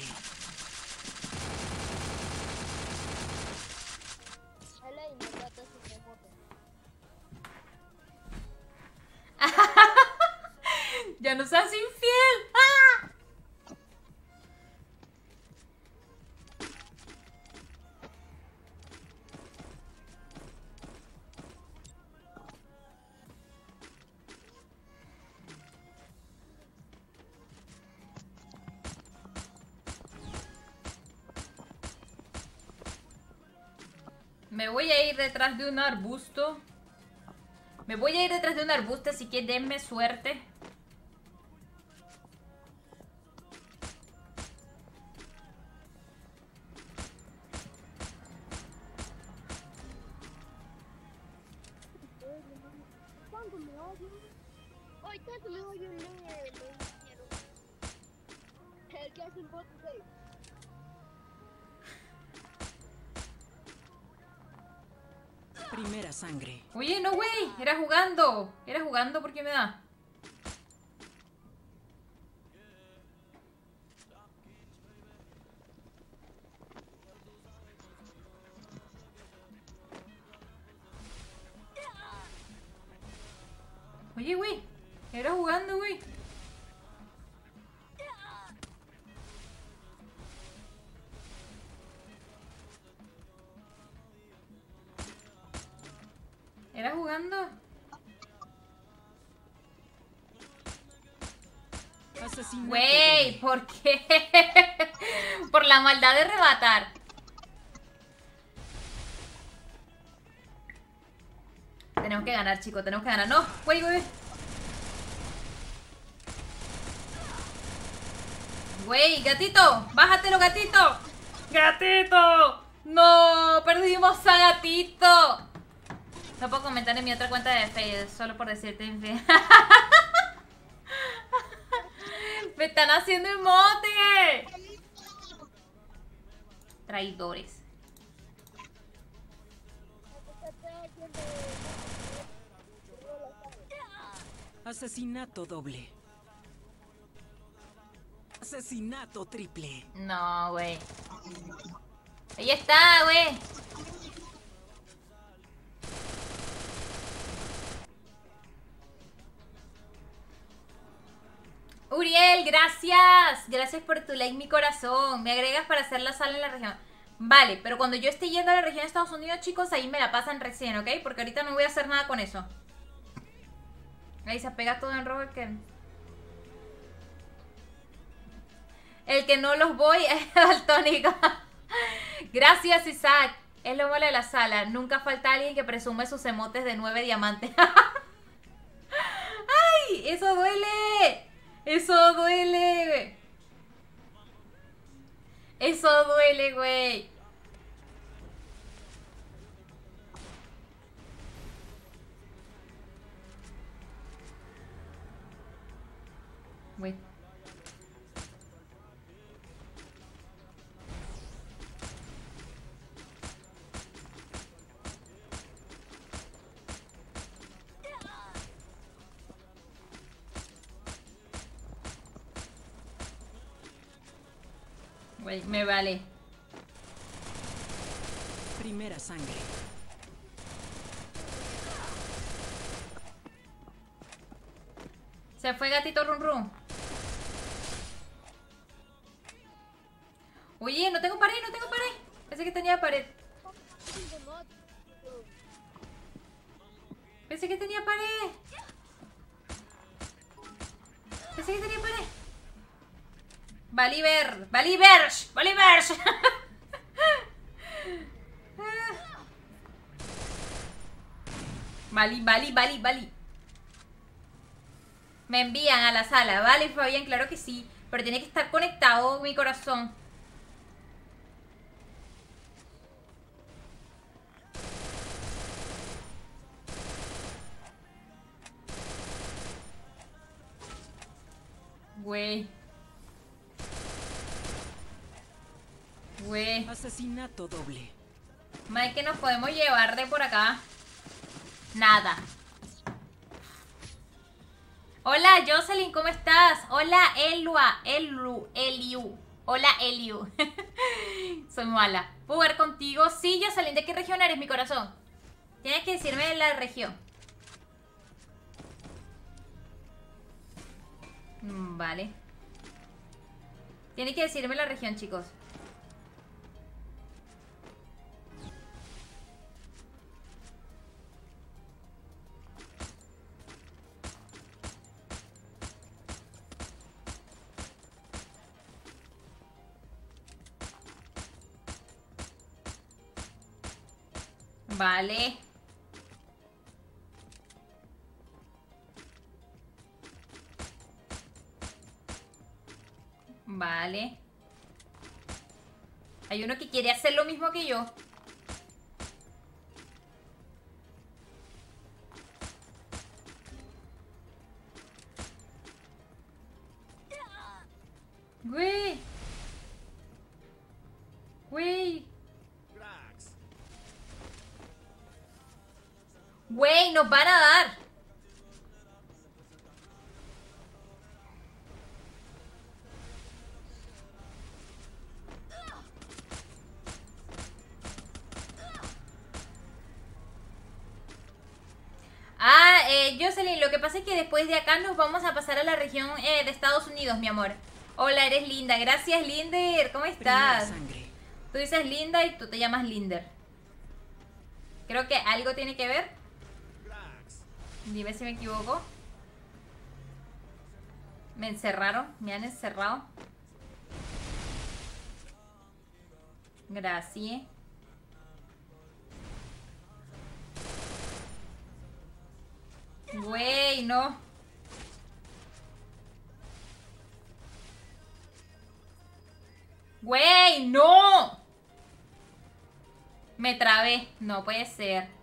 Ya no seas infiel. ¡Ah! Me voy a ir detrás de un arbusto. Me voy a ir detrás de un arbusto, así que denme suerte. Primera sangre. Oye, no, güey. Era jugando. Era jugando porque me da. Oye, güey. Era jugando, güey. Era jugando. Asesinato Güey, doble. ¿por qué? Por la maldad de rebatar. Tenemos que ganar, chicos. Tenemos que ganar. No, güey, güey. Güey, gatito. Bájatelo, gatito. Gatito. No, perdimos a gatito. No puedo comentar en mi otra cuenta de Facebook, solo por decirte infiel. Me están haciendo emote. Traidores. Asesinato doble. Asesinato triple. No, güey. Ahí está, güey. Uriel, gracias. Gracias por tu like, mi corazón. Me agregas para hacer la sala en la región. Vale, pero cuando yo esté yendo a la región de Estados Unidos, chicos, ahí me la pasan recién, ¿ok? Porque ahorita no voy a hacer nada con eso. Ahí se pega todo en rojo el que no los voy es daltónico. Gracias, Isaac. Es lo malo de la sala. Nunca falta alguien que presume sus emotes de 9 diamantes. ¡Ay! ¡Eso duele! ¡Eso duele! ¡Eso duele, güey! Güey. Güey, me vale. Primera sangre. Se fue gatito rum rum. Oye, no tengo pared, no tengo pared. Pensé que tenía pared. Pensé que tenía pared. Pensé que tenía pared. Valiver, Valivers, Valivers. Vali. Me envían a la sala. Vale, Fabián, claro que sí. Pero tiene que estar conectado mi corazón. Güey. Güey. Asesinato doble. Más que nos podemos llevar de por acá. Nada. Hola, Jocelyn, ¿cómo estás? Hola, Eliu. Hola, Eliu. Soy mala. ¿Puedo jugar contigo? Sí, Jocelyn, ¿de qué región eres, mi corazón? Tienes que decirme de la región. Vale. Tienes que decirme la región, chicos. Vale. Vale. Hay uno que quiere hacer lo mismo que yo. Güey. Güey. Güey, nos van a dar. Jocelyn, lo que pasa es que después de acá nos vamos a pasar a la región de Estados Unidos, mi amor. Hola, eres Linda. Gracias, Linder. ¿Cómo estás? Sangre. Tú dices Linda y tú te llamas Linder. Creo que algo tiene que ver. Dime si me equivoco. Me encerraron. Me han encerrado. Gracias. Güey, no. Güey, no. Me trabé. No puede ser.